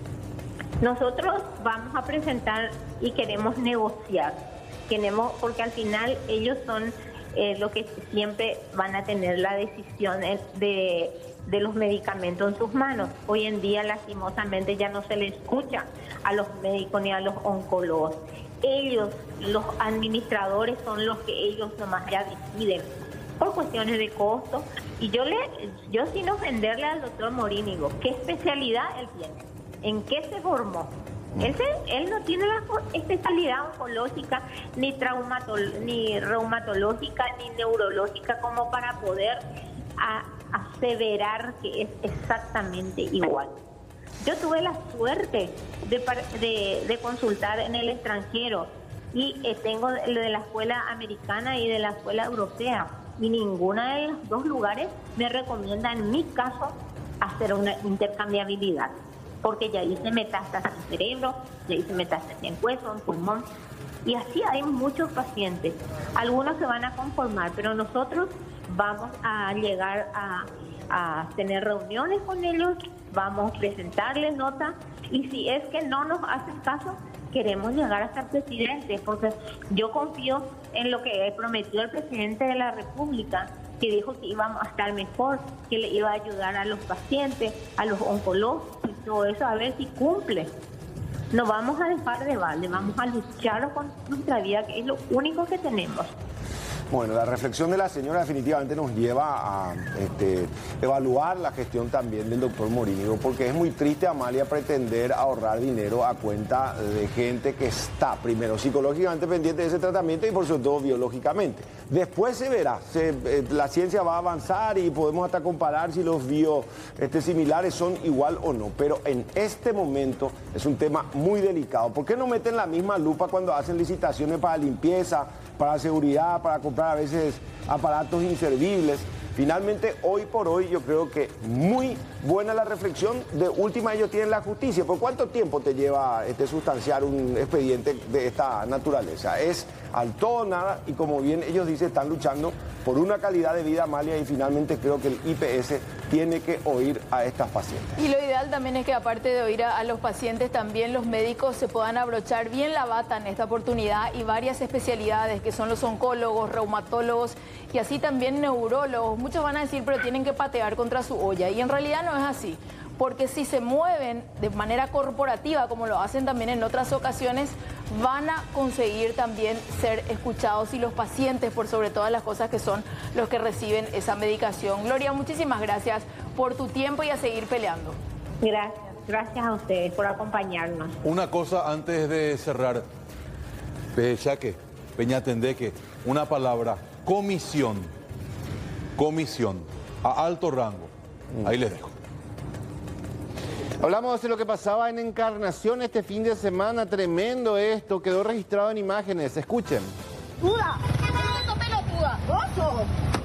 [SPEAKER 2] Nosotros vamos a presentar y queremos negociar, porque al final ellos son los que siempre van a tener la decisión de los medicamentos en sus manos. Hoy en día lastimosamente ya no se le escucha a los médicos ni a los oncólogos. Ellos, los administradores, son los que ellos nomás ya deciden por cuestiones de costo. Y yo sin ofenderle al doctor Morínigo, ¿qué especialidad él tiene? ¿En qué se formó? Él no tiene la especialidad oncológica, ni reumatológica, ni neurológica, como para poder aseverar que es exactamente igual. Yo tuve la suerte de consultar en el extranjero y tengo lo de la escuela americana y de la escuela europea, y ninguna de los dos lugares me recomienda en mi caso hacer una intercambiabilidad, porque ya hice metástasis en cerebro, ya hice metástasis en hueso, en pulmón, y así hay muchos pacientes. Algunos se van a conformar, pero nosotros vamos a llegar a tener reuniones con ellos, vamos a presentarles notas, y si es que no nos hacen caso, queremos llegar a ser presidentes, porque yo confío en lo que prometió el presidente de la República, que dijo que íbamos a estar mejor, que le iba a ayudar a los pacientes, a los oncólogos y todo eso, a ver si cumple. No vamos a dejar de balde, vamos a luchar con nuestra vida, que es lo único que tenemos.
[SPEAKER 18] Bueno, la reflexión de la señora definitivamente nos lleva a evaluar la gestión también del doctor Morínigo, porque es muy triste, Amalia, pretender ahorrar dinero a cuenta de gente que está primero psicológicamente pendiente de ese tratamiento y por sobre todo biológicamente. Después se verá, la ciencia va a avanzar y podemos hasta comparar si los similares son igual o no, pero en este momento es un tema muy delicado. ¿Por qué no meten la misma lupa cuando hacen licitaciones para limpieza, para seguridad, para comprar a veces aparatos inservibles? Finalmente, hoy por hoy, yo creo que muy buena la reflexión. De última, ellos tienen la justicia. ¿Por cuánto tiempo te lleva sustanciar un expediente de esta naturaleza? Es al todo o nada, y como bien ellos dicen, están luchando por una calidad de vida, Amalia, y finalmente creo que el IPS tiene que oír a estas pacientes.
[SPEAKER 3] Y lo ideal también es que, aparte de oír a los pacientes, también los médicos se puedan abrochar bien la bata en esta oportunidad, y varias especialidades que son los oncólogos, reumatólogos y así también neurólogos. Muchos van a decir, pero tienen que patear contra su olla, y en realidad no es así. Porque si se mueven de manera corporativa, como lo hacen también en otras ocasiones, van a conseguir también ser escuchados, y los pacientes, por sobre todas las cosas, que son los que reciben esa medicación. Gloria, muchísimas gracias por tu tiempo y a seguir peleando.
[SPEAKER 2] Gracias a ustedes por acompañarnos.
[SPEAKER 13] Una cosa antes de cerrar, Pechaque, Peñatendeque, una palabra, comisión, a alto rango, ahí les dejo.
[SPEAKER 1] Hablamos de lo que pasaba en Encarnación este fin de semana, tremendo esto, quedó registrado en imágenes, escuchen.
[SPEAKER 16] ¡Duda! ¡No pelotuda! ¡Oso!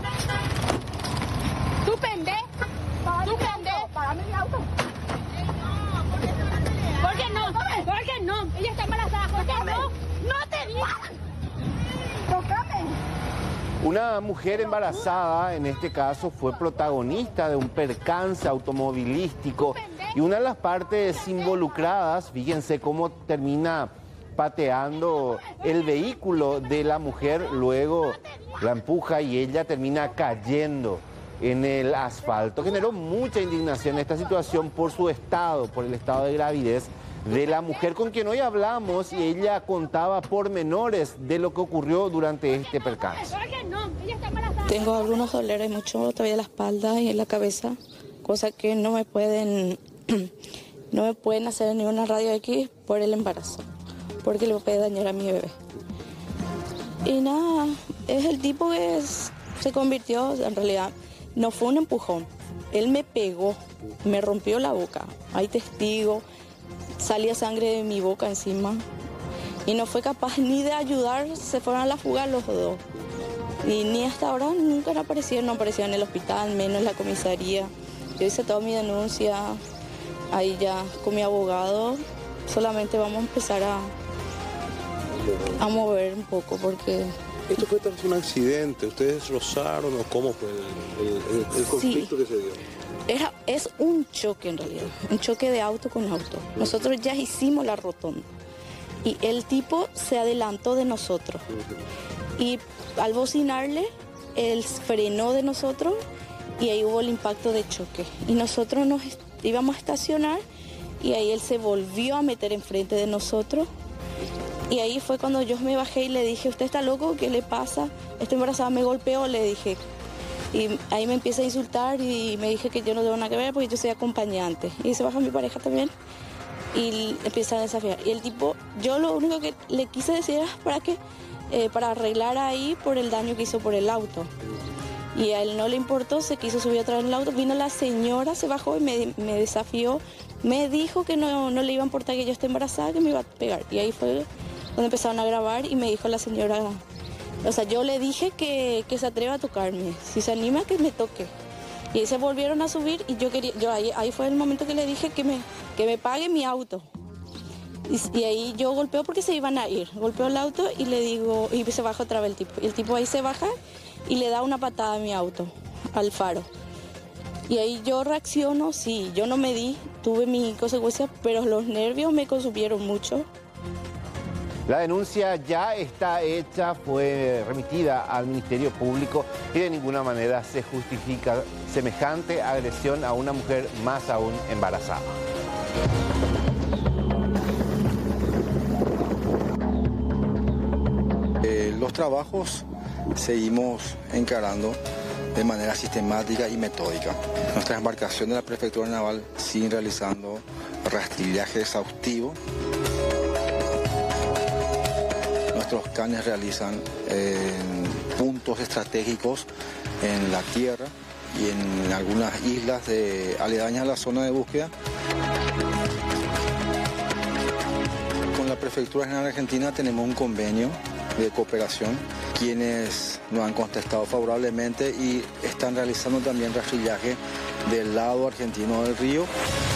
[SPEAKER 16] ¡Tú pendé! ¡Tú pendé! ¡Pagame mi auto! ¿Por qué no? ¿Por qué no? Ella está embarazada, ¿por qué no? ¡No te digas! ¡Tócame!
[SPEAKER 1] Una mujer embarazada, en este caso, fue protagonista de un percance automovilístico, y una de las partes involucradas, fíjense cómo termina pateando el vehículo de la mujer, luego la empuja y ella termina cayendo en el asfalto. Generó mucha indignación esta situación por su estado, por el estado de gravidez de la mujer, con quien hoy hablamos, y ella contaba pormenores de lo que ocurrió durante este percance.
[SPEAKER 8] Tengo algunos dolores, mucho todavía en la espalda y en la cabeza, cosas que no me pueden hacer ninguna radio X por el embarazo, porque le puede dañar a mi bebé. Y nada, es el tipo que se convirtió, en realidad, no fue un empujón, él me pegó, me rompió la boca, hay testigos, salía sangre de mi boca encima, y no fue capaz ni de ayudar, se fueron a la fuga los dos. Y ni hasta ahora nunca no aparecieron en el hospital, menos en la comisaría. Yo hice toda mi denuncia, ahí ya con mi abogado, solamente vamos a empezar a mover un poco, porque...
[SPEAKER 12] ¿Esto fue un accidente? ¿Ustedes rozaron o cómo fue el conflicto que se dio?
[SPEAKER 8] Es un choque en realidad, un choque de auto con auto. Nosotros ya hicimos la rotonda y el tipo se adelantó de nosotros. Y al bocinarle, él frenó de nosotros y ahí hubo el impacto de choque. Y nosotros nos íbamos a estacionar y ahí él se volvió a meter enfrente de nosotros. Y ahí fue cuando yo me bajé y le dije, ¿usted está loco? ¿Qué le pasa? Estoy embarazada, me golpeó, le dije. Y ahí me empieza a insultar y me dije que yo no tengo nada que ver porque yo soy acompañante. Y se baja mi pareja también y empieza a desafiar. Y el tipo, yo lo único que le quise decir era para arreglar ahí por el daño que hizo por el auto. Y a él no le importó, se quiso subir otra vez en el auto. Vino la señora, se bajó y me desafió. Me dijo que no le iba a importar que yo esté embarazada, que me iba a pegar. Y ahí fue donde empezaron a grabar y me dijo la señora, o sea, yo le dije que se atreva a tocarme, si se anima que me toque. Y ahí se volvieron a subir y ahí fue el momento que le dije que me pague mi auto. Y ahí yo golpeo porque se iban a ir. Golpeo el auto y le digo, y se baja otra vez el tipo. Y el tipo ahí se baja y le da una patada a mi auto, al faro. Y ahí yo reacciono, sí, yo no me di, tuve mis consecuencias, pero los nervios me consumieron mucho.
[SPEAKER 1] La denuncia ya está hecha, fue remitida al Ministerio Público y de ninguna manera se justifica semejante agresión a una mujer más aún embarazada.
[SPEAKER 14] Los trabajos seguimos encarando de manera sistemática y metódica. Nuestra embarcación de la Prefectura Naval sigue realizando rastrillaje exhaustivo. Nuestros canes realizan puntos estratégicos en la tierra y en algunas islas aledañas a la zona de búsqueda. Con la Prefectura General Argentina tenemos un convenio de cooperación, quienes nos han contestado favorablemente y están realizando también rastrillaje del lado argentino del río.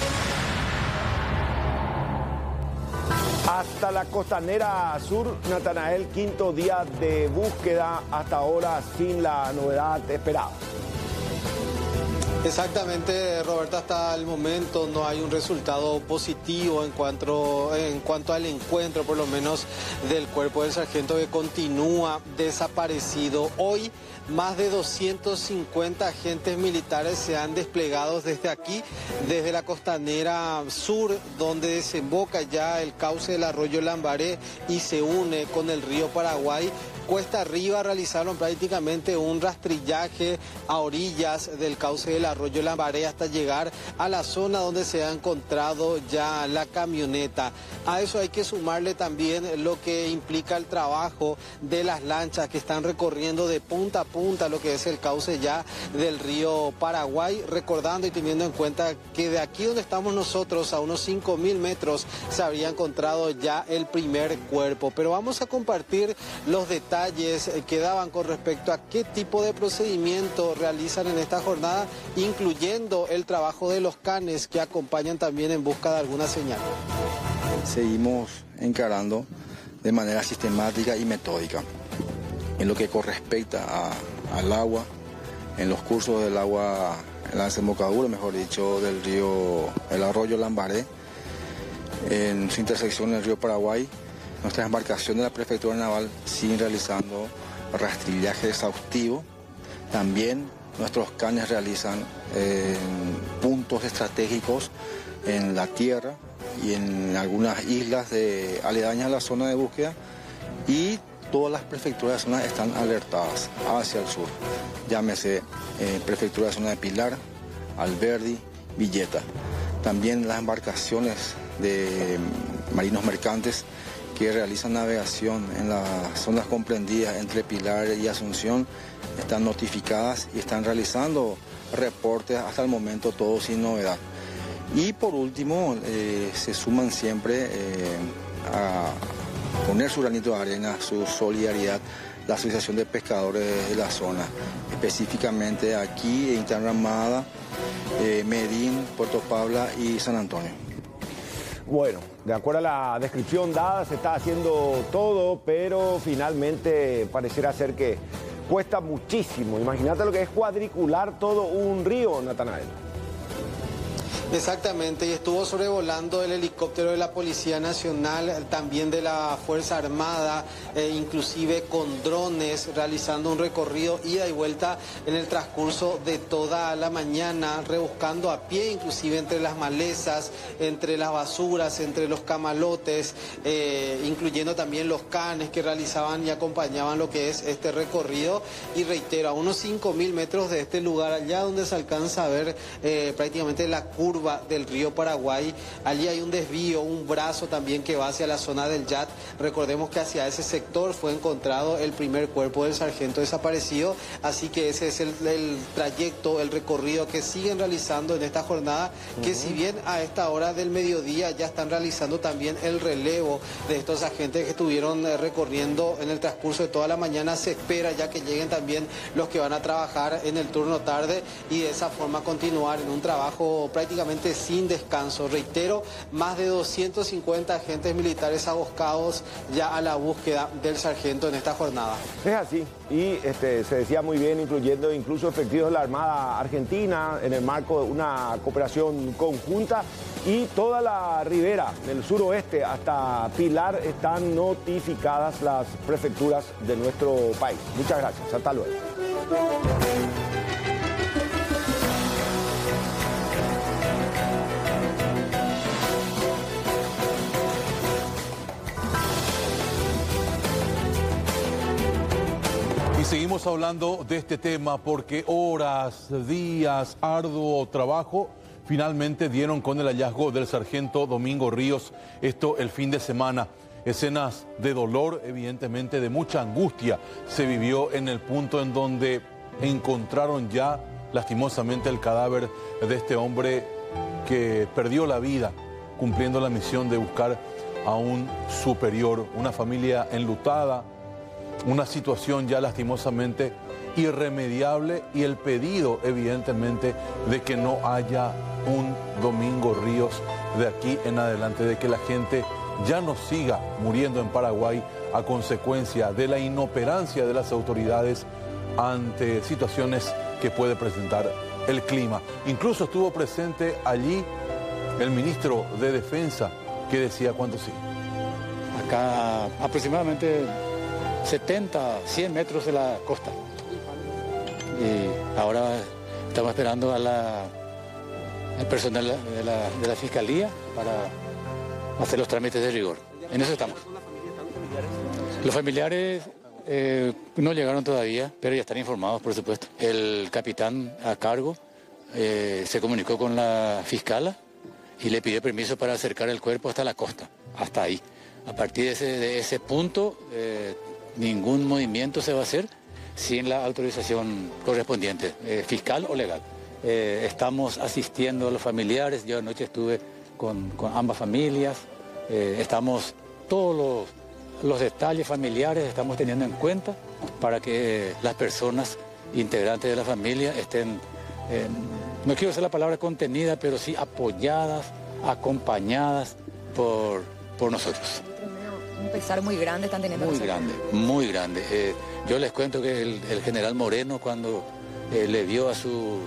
[SPEAKER 18] Hasta la costanera sur, Natanael, quinto día de búsqueda, hasta ahora sin la novedad esperada.
[SPEAKER 15] Exactamente, Roberto, hasta el momento no hay un resultado positivo en cuanto al encuentro, por lo menos del cuerpo del sargento, que continúa desaparecido. Hoy más de 250 agentes militares se han desplegado desde aquí, desde la costanera sur, donde desemboca ya el cauce del arroyo Lambaré y se une con el río Paraguay. Cuesta arriba realizaron prácticamente un rastrillaje a orillas del cauce del arroyo Lambaré hasta llegar a la zona donde se ha encontrado ya la camioneta. A eso hay que sumarle también lo que implica el trabajo de las lanchas que están recorriendo de punta a punta lo que es el cauce ya del río Paraguay, recordando y teniendo en cuenta que de aquí donde estamos nosotros, a unos 5.000 metros, se habría encontrado ya el primer cuerpo. Pero vamos a compartir los detalles que daban con respecto a qué tipo de procedimiento realizan en esta jornada, incluyendo el trabajo de los canes que acompañan también en busca de alguna señal.
[SPEAKER 14] Seguimos encarando de manera sistemática y metódica. En lo que correspecta al agua, en los cursos del agua, en la desembocadura, mejor dicho, del río, el arroyo Lambaré, en su intersección en el río Paraguay, nuestras embarcaciones de la Prefectura Naval siguen realizando rastrillaje exhaustivo. También nuestros canes realizan puntos estratégicos en la tierra y en algunas islas aledañas a la zona de búsqueda, y todas las prefecturas de zona están alertadas hacia el sur. Llámese Prefectura de Zona de Pilar, Alberdi, Villeta. También las embarcaciones de marinos mercantes que realizan navegación en las zonas comprendidas entre Pilar y Asunción están notificadas y están realizando reportes hasta el momento, todo sin novedad. Y por último, se suman siempre a poner su granito de arena, su solidaridad, la Asociación de Pescadores de la zona, específicamente aquí en Interramada, Medellín, Puerto Pabla y San Antonio.
[SPEAKER 18] Bueno, de acuerdo a la descripción dada, se está haciendo todo, pero finalmente pareciera ser que cuesta muchísimo. Imagínate lo que es cuadricular todo un río, Natanael.
[SPEAKER 15] Exactamente, y estuvo sobrevolando el helicóptero de la Policía Nacional, también de la Fuerza Armada, inclusive con drones, realizando un recorrido ida y vuelta en el transcurso de toda la mañana, rebuscando a pie, inclusive entre las malezas, entre las basuras, entre los camalotes, incluyendo también los canes que realizaban y acompañaban lo que es este recorrido. Y reitero, a unos 5.000 metros de este lugar, allá donde se alcanza a ver prácticamente la curva curva del río Paraguay. Allí hay un desvío, un brazo también que va hacia la zona del Yat. Recordemos que hacia ese sector fue encontrado el primer cuerpo del sargento desaparecido, así que ese es el trayecto, el recorrido que siguen realizando en esta jornada, que si bien a esta hora del mediodía ya están realizando también el relevo de estos agentes que estuvieron recorriendo en el transcurso de toda la mañana, se espera ya que lleguen también los que van a trabajar en el turno tarde y de esa forma continuar en un trabajo prácticamente sin descanso. Reitero, más de 250 agentes militares aboscados ya a la búsqueda del sargento en esta jornada.
[SPEAKER 18] Es así, y se decía muy bien, incluyendo incluso efectivos de la Armada Argentina en el marco de una cooperación conjunta, y toda la ribera del suroeste hasta Pilar están notificadas las prefecturas de nuestro país. Muchas gracias, hasta luego.
[SPEAKER 13] Y seguimos hablando de este tema porque horas, días, arduo trabajo finalmente dieron con el hallazgo del sargento Domingo Ríos, esto el fin de semana. Escenas de dolor, evidentemente de mucha angustia, se vivió en el punto en donde encontraron ya lastimosamente el cadáver de este hombre que perdió la vida cumpliendo la misión de buscar a un superior, una familia enlutada, una situación ya lastimosamente irremediable y el pedido evidentemente de que no haya un Domingo Ríos de aquí en adelante, de que la gente ya no siga muriendo en Paraguay a consecuencia de la inoperancia de las autoridades ante situaciones que puede presentar el clima. Incluso estuvo presente allí el ministro de Defensa que decía cuánto sí.
[SPEAKER 9] Acá aproximadamente 70, 100 metros de la costa. Y ahora estamos esperando al personal de la Fiscalía para hacer los trámites de rigor. En eso estamos. Los familiares no llegaron todavía, pero ya están informados, por supuesto. El capitán a cargo se comunicó con la fiscala y le pidió permiso para acercar el cuerpo hasta la costa, hasta ahí. A partir de ese punto, ningún movimiento se va a hacer sin la autorización correspondiente, fiscal o legal. Estamos asistiendo a los familiares, yo anoche estuve con ambas familias, estamos todos los detalles familiares estamos teniendo en cuenta para que las personas integrantes de la familia estén, no quiero usar la palabra contenida, pero sí apoyadas, acompañadas por nosotros.
[SPEAKER 10] Un pesar muy grande están teniendo.
[SPEAKER 9] Muy grande, muy grande. Yo les cuento que el general Moreno cuando le vio a su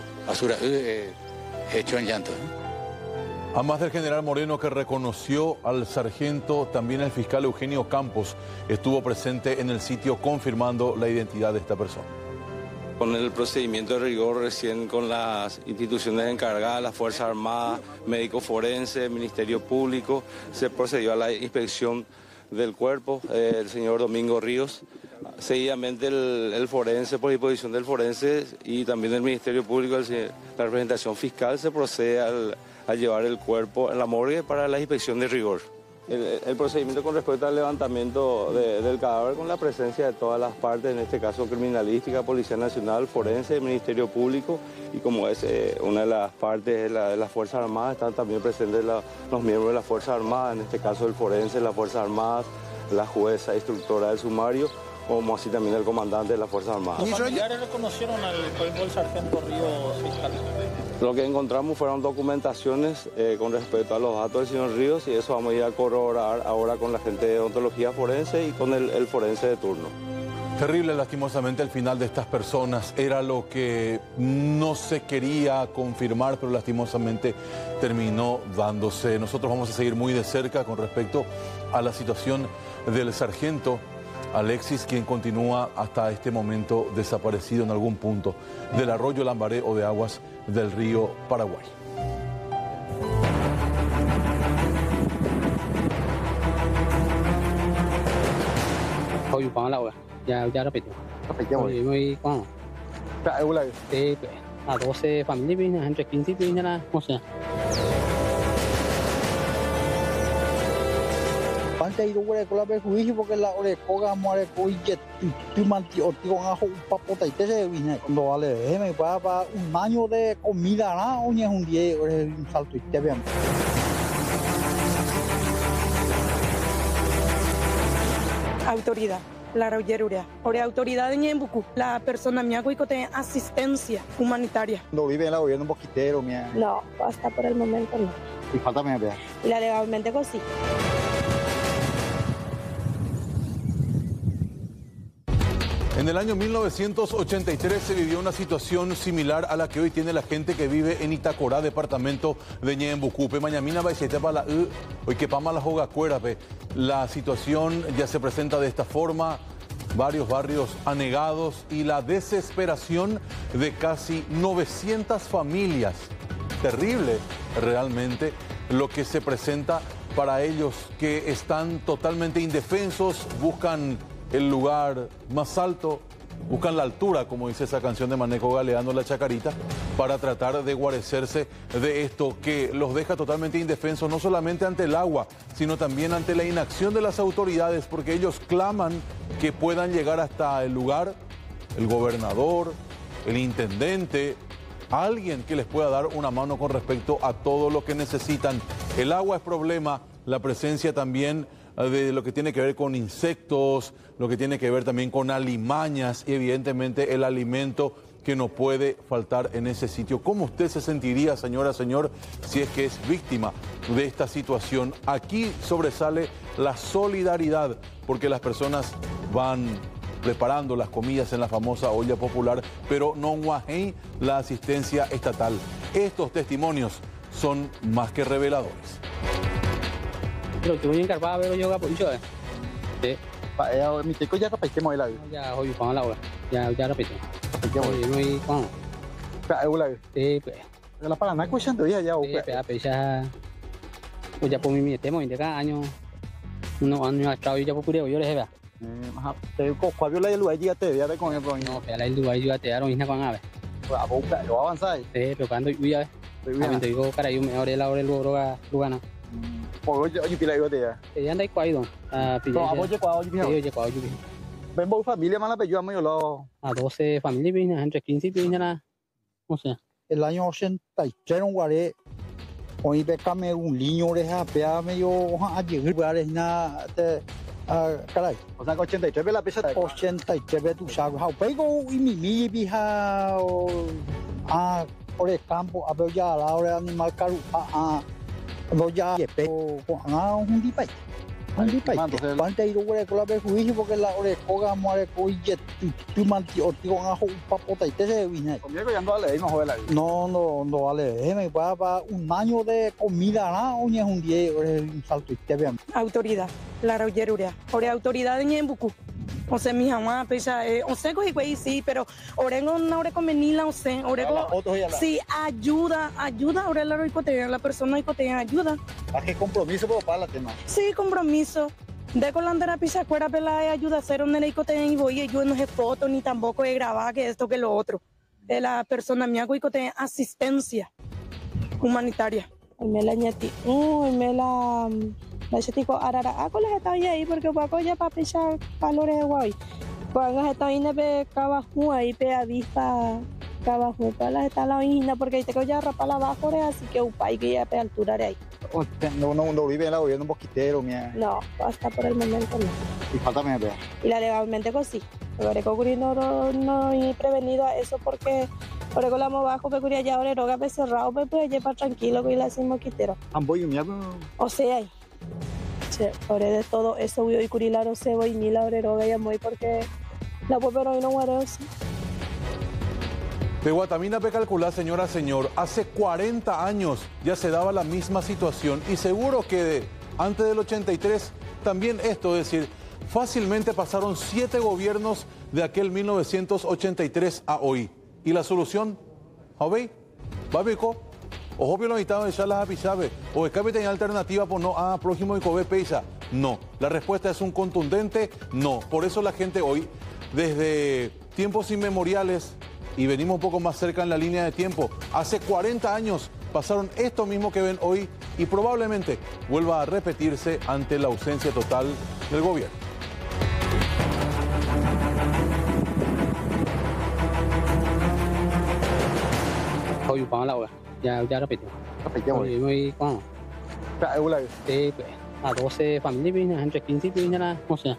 [SPEAKER 9] hecho en llanto.
[SPEAKER 13] Además del general Moreno que reconoció al sargento, también el fiscal Eugenio Campos estuvo presente en el sitio confirmando la identidad de esta persona.
[SPEAKER 23] Con el procedimiento de rigor recién con las instituciones encargadas, las Fuerzas Armadas, médico forense, Ministerio Público, se procedió a la inspección del cuerpo del señor Domingo Ríos. Seguidamente el forense, por disposición del forense y también del Ministerio Público, la representación fiscal, se procede a llevar el cuerpo en la morgue para la inspección de rigor. El procedimiento con respecto al levantamiento del cadáver con la presencia de todas las partes, en este caso criminalística, Policía Nacional, forense, Ministerio Público, y como es una de las partes de las Fuerzas Armadas, están también presentes los miembros de las Fuerzas Armadas, en este caso el forense, las Fuerzas Armadas, la jueza instructora del sumario, como así también el comandante de las Fuerzas Armadas.
[SPEAKER 24] ¿Los familiares reconocieron al cuerpo del sargento Ríos, fiscal?
[SPEAKER 23] Lo que encontramos fueron documentaciones con respecto a los datos del señor Ríos, y eso vamos a ir a corroborar ahora con la gente de odontología forense y con el forense de turno.
[SPEAKER 13] Terrible, lastimosamente, el final de estas personas. Era lo que no se quería confirmar, pero lastimosamente terminó dándose. Nosotros vamos a seguir muy de cerca con respecto a la situación del sargento Alexis, quien continúa hasta este momento desaparecido en algún punto del arroyo Lambaré o de aguas del río Paraguay.
[SPEAKER 4] Ya repito. Muy con. a 12 familias, entre 15 y no sé.
[SPEAKER 5] Pante ido por la perjuicio porque la orecoga muere con tu mantio tío ajo un papota y te se viene cuando vale me para un año de comida ¿no? Un día un salto y te vean.
[SPEAKER 6] Autoridad, la Royerurea. Ahora autoridad de Ñembucú, la persona mía que tiene asistencia humanitaria.
[SPEAKER 5] No vive en la gobierno un poquitero, mía.
[SPEAKER 8] No, hasta por el momento no.
[SPEAKER 5] Y falta me vea.
[SPEAKER 8] Y la legalmente sí.
[SPEAKER 13] En el año 1983 se vivió una situación similar a la que hoy tiene la gente que vive en Itacorá, departamento de Ñembucú. Mañamina Baixete para hoy que pama la jogacuera. La situación ya se presenta de esta forma, varios barrios anegados y la desesperación de casi 900 familias. Terrible realmente lo que se presenta para ellos que están totalmente indefensos, buscan el lugar más alto, buscan la altura, como dice esa canción de Maneco Galeano, La Chacarita, para tratar de guarecerse de esto que los deja totalmente indefensos, no solamente ante el agua, sino también ante la inacción de las autoridades, porque ellos claman que puedan llegar hasta el lugar, el gobernador, el intendente, alguien que les pueda dar una mano con respecto a todo lo que necesitan. El agua es problema, la presencia también de lo que tiene que ver con insectos, lo que tiene que ver también con alimañas y evidentemente el alimento que no puede faltar en ese sitio. ¿Cómo usted se sentiría, señora, señor, si es que es víctima de esta situación? Aquí sobresale la solidaridad, porque las personas van preparando las comidas en la famosa olla popular, pero no guajei la asistencia estatal. Estos testimonios son más que reveladores.
[SPEAKER 4] Pero que voy a encargar a ver yo por eso. Sí.
[SPEAKER 5] Mi teco ya repite muy la.
[SPEAKER 4] Ya hoy con la hora. Ya repite. Hoy muy con.
[SPEAKER 5] Sí, pues. La Paraná cuando ya ya.
[SPEAKER 4] Sí, ya. Pues ya por mi tema de cada año. No año chao ya por yo les vea.
[SPEAKER 5] Te cojo la lugar ya te ya de con el problema.
[SPEAKER 4] No, pero la lugar ya te daron isna con ave.
[SPEAKER 5] A boca lo avanzar.
[SPEAKER 4] Sí, pero cuando ya. Te digo cara yo me ahora la hora lugana.
[SPEAKER 5] Por hoy pila yo te ya.
[SPEAKER 4] Ya anda cuáido.
[SPEAKER 5] No, a boche cuáido yo.
[SPEAKER 4] Sí, cuáido yo.
[SPEAKER 5] Ven vos familia mala pero yo muy lo.
[SPEAKER 4] A 12 familias entre 15 y no sé.
[SPEAKER 5] El año 83 un guaré. Hoy became un niño oreja pea medio a llegar na caray. O sea, 83 la pesa 83 tú sabes. Pego y mi vieja por el campo a ver ya la hora animal caro no ya pero un dipai. Pante ido por la perjuicio porque la orecoga muere con tu mantio tío ajo un papota y te se viene. Conmigo ya no vale, no joder. No vale, me para un año de comida, ¿no? Un día un salto y te vean.
[SPEAKER 6] Autoridad, la Royerurea. Ahora autoridad de Ñembucú. O sea, mi mamá, pesa, o sea, que sí, pero orengo no ore con menila, o sea, orengo, sí, ayuda, ahora la persona icotea ayuda.
[SPEAKER 5] ¿A qué compromiso puedo pagar la tema?
[SPEAKER 6] Sí, compromiso. De colandera pisa cuera pela ayuda a hacer un icotea y voy, yo no sé foto ni tampoco he grabado que esto que lo otro. De la persona mía que icotea asistencia humanitaria.
[SPEAKER 8] Me la ñeti, me la chico arara con las está ahí porque paco ya para pisar calores de guay cuando está ahí ne cabajú ahí pe avista cabajú para las está la isla porque ahí te coya rapa la abajo así que un país que ya pe altura de ahí
[SPEAKER 5] no vive en la gobierno un poquitero mía
[SPEAKER 8] no hasta por el momento no
[SPEAKER 5] y falta me vea
[SPEAKER 8] y la legalmente sí pero no he prevenido a eso porque por eso la bajo pecuria ya ahora roga pe cerrado pues lleva tranquilo que la hacemos quitero o sea ahora de todo eso voy a curilar o se voy ni la oreroga y muy porque la puedo pero no guareos.
[SPEAKER 13] De Guatamina pe calcular, señora, señor, hace 40 años ya se daba la misma situación y seguro que antes del 83 también esto, es decir, fácilmente pasaron 7 gobiernos de aquel 1983 a hoy. ¿Y la solución? ¿Habéis? ¿Babico? O obvio no necesitaban echar las apisabe. O es que tenía alternativa por no, próximo y cobe peisa. No. La respuesta es un contundente no. Por eso la gente hoy, desde tiempos inmemoriales, Y venimos un poco más cerca en la línea de tiempo. Hace 40 años pasaron esto mismo que ven hoy y probablemente vuelva a repetirse ante la ausencia total del gobierno.
[SPEAKER 4] Hoy vamos a la hora. Ya repito. Hoy muy con. A 12 familias, entre 15 y o sea.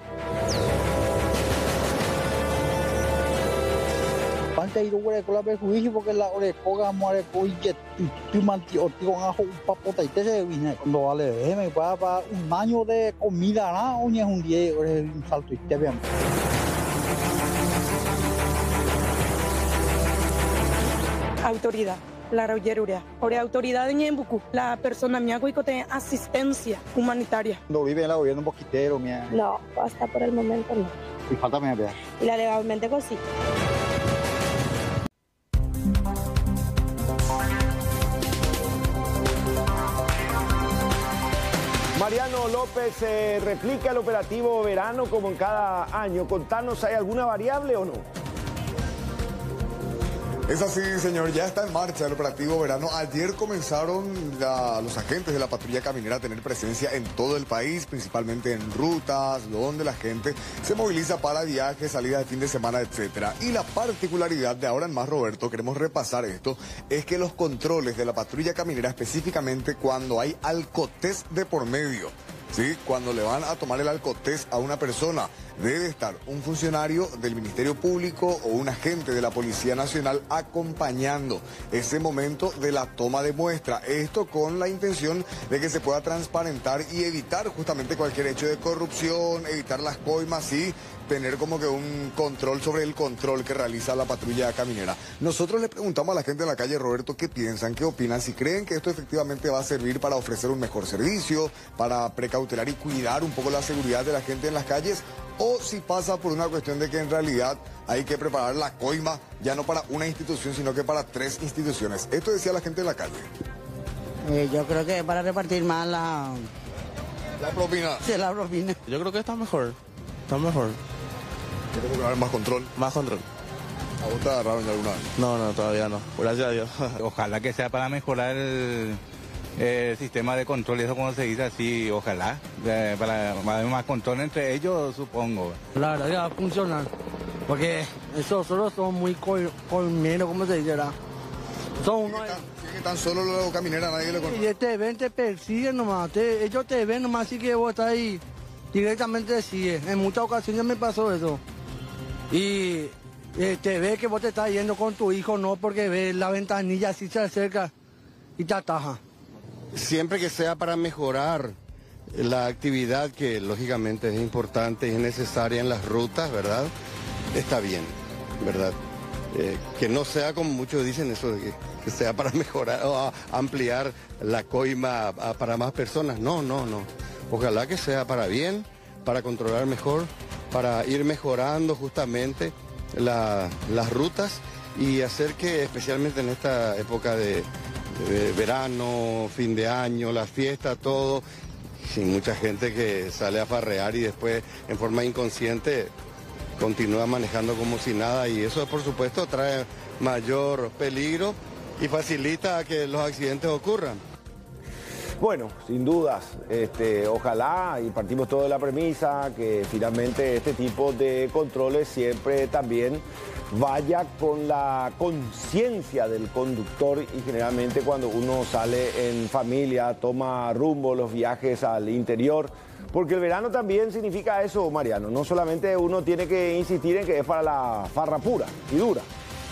[SPEAKER 5] Pante ido por la perjuicio porque la orecoga muere con que tú manti o tío ajo un papota y te se viene cuando vale me para un año de comida na o es un día un salto y te vean.
[SPEAKER 6] Autoridad. La Royeruria. Por autoridad en Ñembucú, la persona me hago y tiene asistencia humanitaria.
[SPEAKER 5] No vive en la gobierno un poquitero, mía.
[SPEAKER 8] No, hasta por el momento no.
[SPEAKER 5] Y falta me vea.
[SPEAKER 8] Y la legalmente sí.
[SPEAKER 18] Mariano López, replica el operativo verano como en cada año. Contanos, ¿hay alguna variable o no?
[SPEAKER 21] Es así, señor, ya está en marcha el operativo verano. Ayer comenzaron los agentes de la patrulla caminera a tener presencia en todo el país, principalmente en rutas, donde la gente se moviliza para viajes, salidas de fin de semana, etcétera. Y la particularidad de ahora en más, Roberto, queremos repasar esto, es que los controles de la patrulla caminera, específicamente cuando hay alcotés de por medio, ¿sí? Cuando le van a tomar el alcotés a una persona, debe estar un funcionario del Ministerio Público o un agente de la Policía Nacional acompañando ese momento de la toma de muestra. Esto con la intención de que se pueda transparentar y evitar justamente cualquier hecho de corrupción, evitar las coimas y tener como que un control sobre el control que realiza la patrulla caminera. Nosotros le preguntamos a la gente en la calle, Roberto, qué piensan, qué opinan, si creen que esto efectivamente va a servir para ofrecer un mejor servicio, para precautelar y cuidar un poco la seguridad de la gente en las calles, o si pasa por una cuestión de que en realidad hay que preparar la coima ya no para una institución, sino que para 3 instituciones. Esto decía la gente en la calle.
[SPEAKER 11] Yo creo que para repartir más la
[SPEAKER 21] propina.
[SPEAKER 11] Sí, la propina.
[SPEAKER 17] Yo creo que está mejor. Está mejor.
[SPEAKER 21] ¿Tiene que haber más control?
[SPEAKER 17] Más control.
[SPEAKER 21] ¿A vos te agarraron ya alguna vez?
[SPEAKER 17] No, todavía no. Gracias a Dios.
[SPEAKER 19] Ojalá que sea para mejorar el sistema de control, eso como se dice así, ojalá, para más control entre ellos, supongo.
[SPEAKER 11] La verdad que va a funcionar, porque esos solo son muy colmeros, ¿cómo se dice? ¿Verdad? Son unos...
[SPEAKER 21] que tan solo los camineras, nadie le conoce.
[SPEAKER 11] Y te ven, te persiguen nomás, ellos te ven nomás, así que vos estás ahí, directamente te siguen. En muchas ocasiones me pasó eso. Y te ve que vos te estás yendo con tu hijo, no porque ves la ventanilla así se acerca y te ataja.
[SPEAKER 20] Siempre que sea para mejorar la actividad, que lógicamente es importante y es necesaria en las rutas, ¿verdad? Está bien, ¿verdad? Que no sea como muchos dicen eso, de que sea para mejorar o ampliar la coima para más personas. No. Ojalá que sea para bien, para controlar mejor, para ir mejorando justamente las rutas y hacer que, especialmente en esta época de verano, fin de año, la fiesta, todo, sin mucha gente que sale a farrear y después en forma inconsciente continúa manejando como si nada, y eso por supuesto trae mayor peligro y facilita que los accidentes ocurran.
[SPEAKER 18] Bueno, sin dudas, ojalá, y partimos todo de la premisa, que finalmente este tipo de controles siempre también vaya con la conciencia del conductor, y generalmente cuando uno sale en familia, toma rumbo los viajes al interior, porque el verano también significa eso, Mariano, no solamente uno tiene que insistir en que es para la farra pura y dura.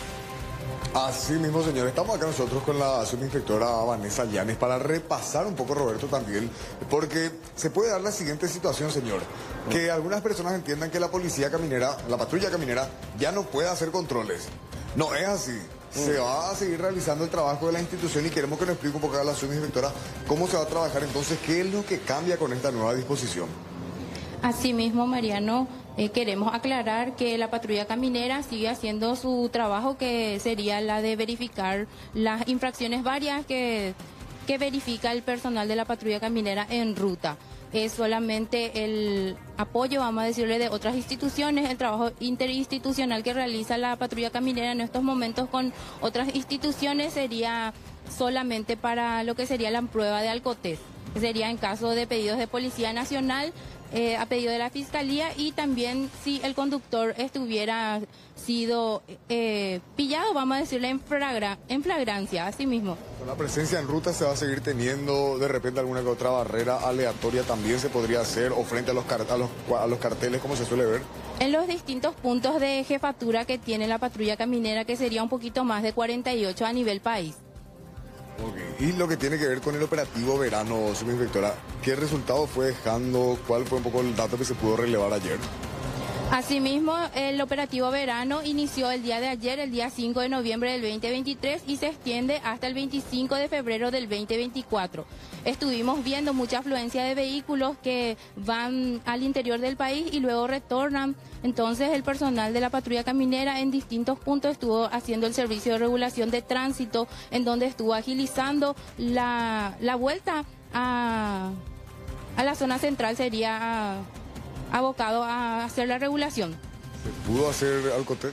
[SPEAKER 21] Así mismo, señor, estamos acá nosotros con la subinspectora Vanessa Llanes para repasar un poco, Roberto, también, porque se puede dar la siguiente situación, señor, que algunas personas entiendan que la policía caminera, la patrulla caminera, ya no puede hacer controles. No es así. Se va a seguir realizando el trabajo de la institución y queremos que nos explique un poco a la subinspectora cómo se va a trabajar entonces, qué es lo que cambia con esta nueva disposición.
[SPEAKER 25] Asimismo, Mariano, queremos aclarar que la patrulla caminera sigue haciendo su trabajo, que sería la de verificar las infracciones varias que verifica el personal de la patrulla caminera en ruta. es solamente el apoyo, vamos a decirle, de otras instituciones, el trabajo interinstitucional que realiza la patrulla caminera en estos momentos con otras instituciones sería solamente para lo que sería la prueba de alcotés. Sería en caso de pedidos de Policía Nacional, a pedido de la Fiscalía, y también si el conductor estuviera sido pillado, vamos a decirle, en flagrancia, así mismo.
[SPEAKER 21] Con la presencia en ruta se va a seguir teniendo de repente alguna que otra barrera aleatoria también se podría hacer, o frente a los carteles, como se suele ver.
[SPEAKER 25] En los distintos puntos de jefatura que tiene la patrulla caminera, que sería un poquito más de 48 a nivel país.
[SPEAKER 21] Okay. Y lo que tiene que ver con el operativo verano, subinspectora, ¿qué resultado fue dejando? ¿Cuál fue un poco el dato que se pudo relevar ayer?
[SPEAKER 25] Asimismo, el operativo verano inició el día de ayer, el día 5 de noviembre del 2023, y se extiende hasta el 25 de febrero del 2024. Estuvimos viendo mucha afluencia de vehículos que van al interior del país y luego retornan. Entonces, el personal de la patrulla caminera en distintos puntos estuvo haciendo el servicio de regulación de tránsito, en donde estuvo agilizando la vuelta a la zona central, sería abocado a hacer la regulación.
[SPEAKER 21] ¿Se pudo hacer alcotés?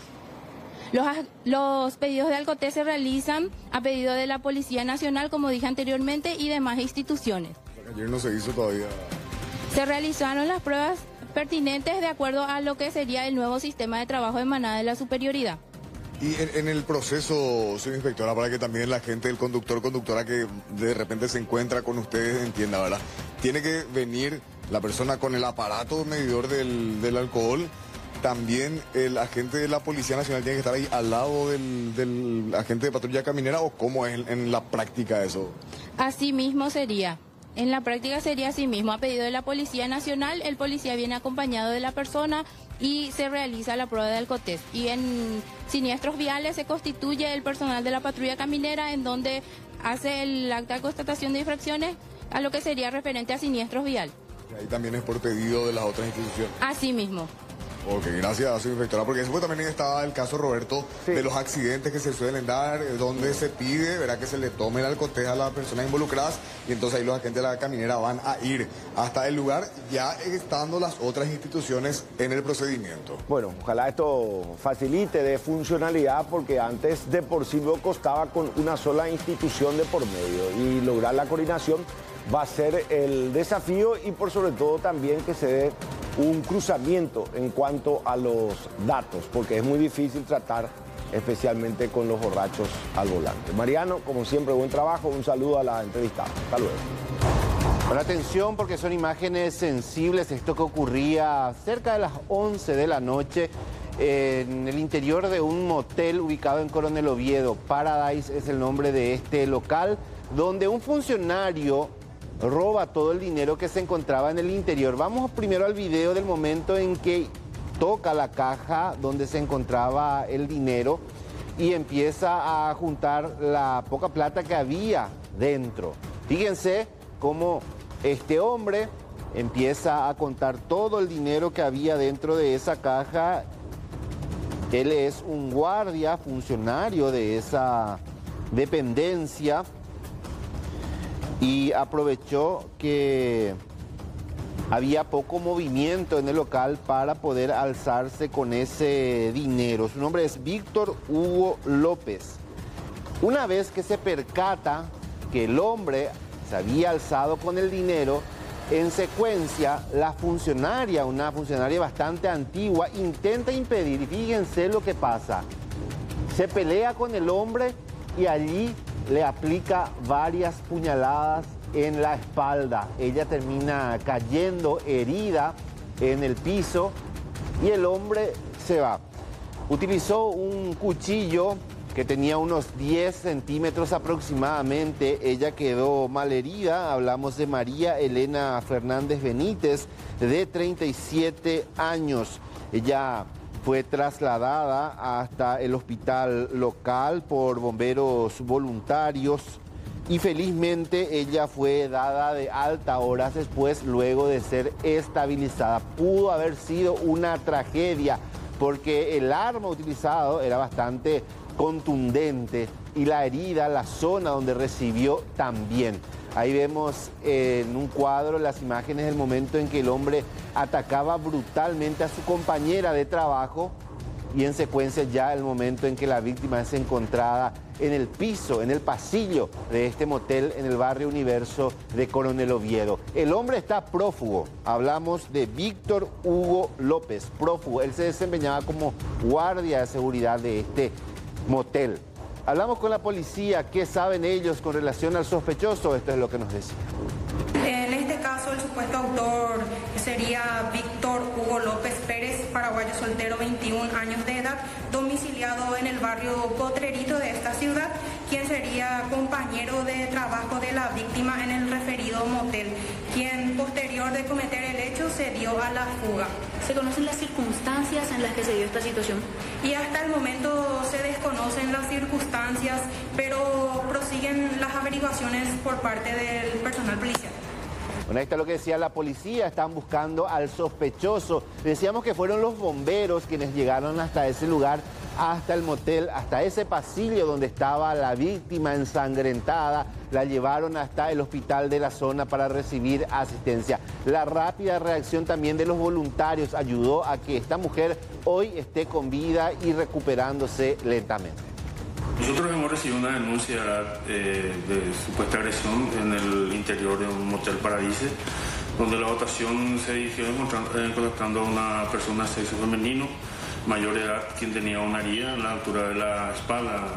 [SPEAKER 25] Los pedidos de alcotés se realizan a pedido de la Policía Nacional, como dije anteriormente, y demás instituciones.
[SPEAKER 21] Ayer no se hizo todavía.
[SPEAKER 25] Se realizaron las pruebas pertinentes de acuerdo a lo que sería el nuevo sistema de trabajo de manada de la superioridad.
[SPEAKER 21] Y en el proceso, subinspectora, para que también la gente, el conductor, conductora que de repente se encuentra con ustedes entienda, ¿verdad? Tiene que venir la persona con el aparato medidor del alcohol. También el agente de la Policía Nacional tiene que estar ahí al lado del agente de patrulla caminera, ¿o cómo es en la práctica eso?
[SPEAKER 25] Así mismo sería. En la práctica sería así mismo. A pedido de la Policía Nacional, el policía viene acompañado de la persona y se realiza la prueba de alcotés. Y en siniestros viales se constituye el personal de la patrulla caminera, en donde hace el acta de constatación de infracciones a lo que sería referente a siniestros viales.
[SPEAKER 21] Y ahí también es por pedido de las otras instituciones.
[SPEAKER 25] Así mismo.
[SPEAKER 21] Ok, gracias, subinspectora, porque eso también estaba el caso, Roberto, de los accidentes que se suelen dar, donde se pide, ¿verdad?, que se le tome el alcotés a las personas involucradas, y entonces ahí los agentes de la caminera van a ir hasta el lugar, ya estando las otras instituciones en el procedimiento.
[SPEAKER 18] Bueno, ojalá esto facilite de funcionalidad, porque antes de por sí no costaba con una sola institución de por medio, y lograr la coordinación va a ser el desafío, y por sobre todo también que se dé un cruzamiento en cuanto a los datos, porque es muy difícil tratar especialmente con los borrachos al volante. Mariano, como siempre, buen trabajo, un saludo a la entrevistada. Hasta luego.
[SPEAKER 1] Bueno, atención, porque son imágenes sensibles. Esto que ocurría cerca de las 11 de la noche en el interior de un motel ubicado en Coronel Oviedo. Paradise es el nombre de este local, donde un funcionario roba todo el dinero que se encontraba en el interior. Vamos primero al video del momento en que toca la caja donde se encontraba el dinero y empieza a juntar la poca plata que había dentro. Fíjense cómo este hombre empieza a contar todo el dinero que había dentro de esa caja. Él es un guardia, funcionario de esa dependencia, y aprovechó que había poco movimiento en el local para poder alzarse con ese dinero. Su nombre es Víctor Hugo López. Una vez que se percata que el hombre se había alzado con el dinero, en secuencia la funcionaria, una funcionaria bastante antigua, intenta impedir. Y fíjense lo que pasa. Se pelea con el hombre y allí le aplica varias puñaladas en la espalda. Ella termina cayendo herida en el piso y el hombre se va. Utilizó un cuchillo que tenía unos 10 centímetros aproximadamente. Ella quedó malherida. Hablamos de María Elena Fernández Benítez, de 37 años. Ella fue trasladada hasta el hospital local por bomberos voluntarios y felizmente ella fue dada de alta horas después, luego de ser estabilizada. Pudo haber sido una tragedia porque el arma utilizado era bastante contundente y la herida, la zona donde recibió también. Ahí vemos en un cuadro las imágenes del momento en que el hombre atacaba brutalmente a su compañera de trabajo y en secuencia ya el momento en que la víctima es encontrada en el piso, en el pasillo de este motel en el barrio Universo de Coronel Oviedo. El hombre está prófugo. Hablamos de Víctor Hugo López, prófugo. Él se desempeñaba como guardia de seguridad de este motel. Hablamos con la policía. ¿Qué saben ellos con relación al sospechoso? Esto es lo que nos decía.
[SPEAKER 2] En este caso, el supuesto autor sería Víctor Hugo López Pérez, paraguayo soltero, 21 años de edad, domiciliado en el barrio Potrerito de esta ciudad, quien sería compañero de trabajo de la víctima en el referido motel, quien posterior de cometer el hecho se dio a la fuga.
[SPEAKER 3] ¿Se conocen las circunstancias en las que se dio esta situación?
[SPEAKER 2] Y hasta el momento se desconocen las circunstancias, pero prosiguen las averiguaciones por parte del personal policial.
[SPEAKER 1] Bueno, ahí está lo que decía la policía, están buscando al sospechoso. Decíamos que fueron los bomberos quienes llegaron hasta ese lugar, hasta el motel, hasta ese pasillo donde estaba la víctima ensangrentada. La llevaron hasta el hospital de la zona para recibir asistencia. La rápida reacción también de los voluntarios ayudó a que esta mujer hoy esté con vida y recuperándose lentamente.
[SPEAKER 7] Nosotros hemos recibido una denuncia de supuesta agresión en el interior de un motel Paradise, donde la votación se dirigió contactando a una persona de sexo femenino, mayor de edad, quien tenía una herida en la altura de la espalda,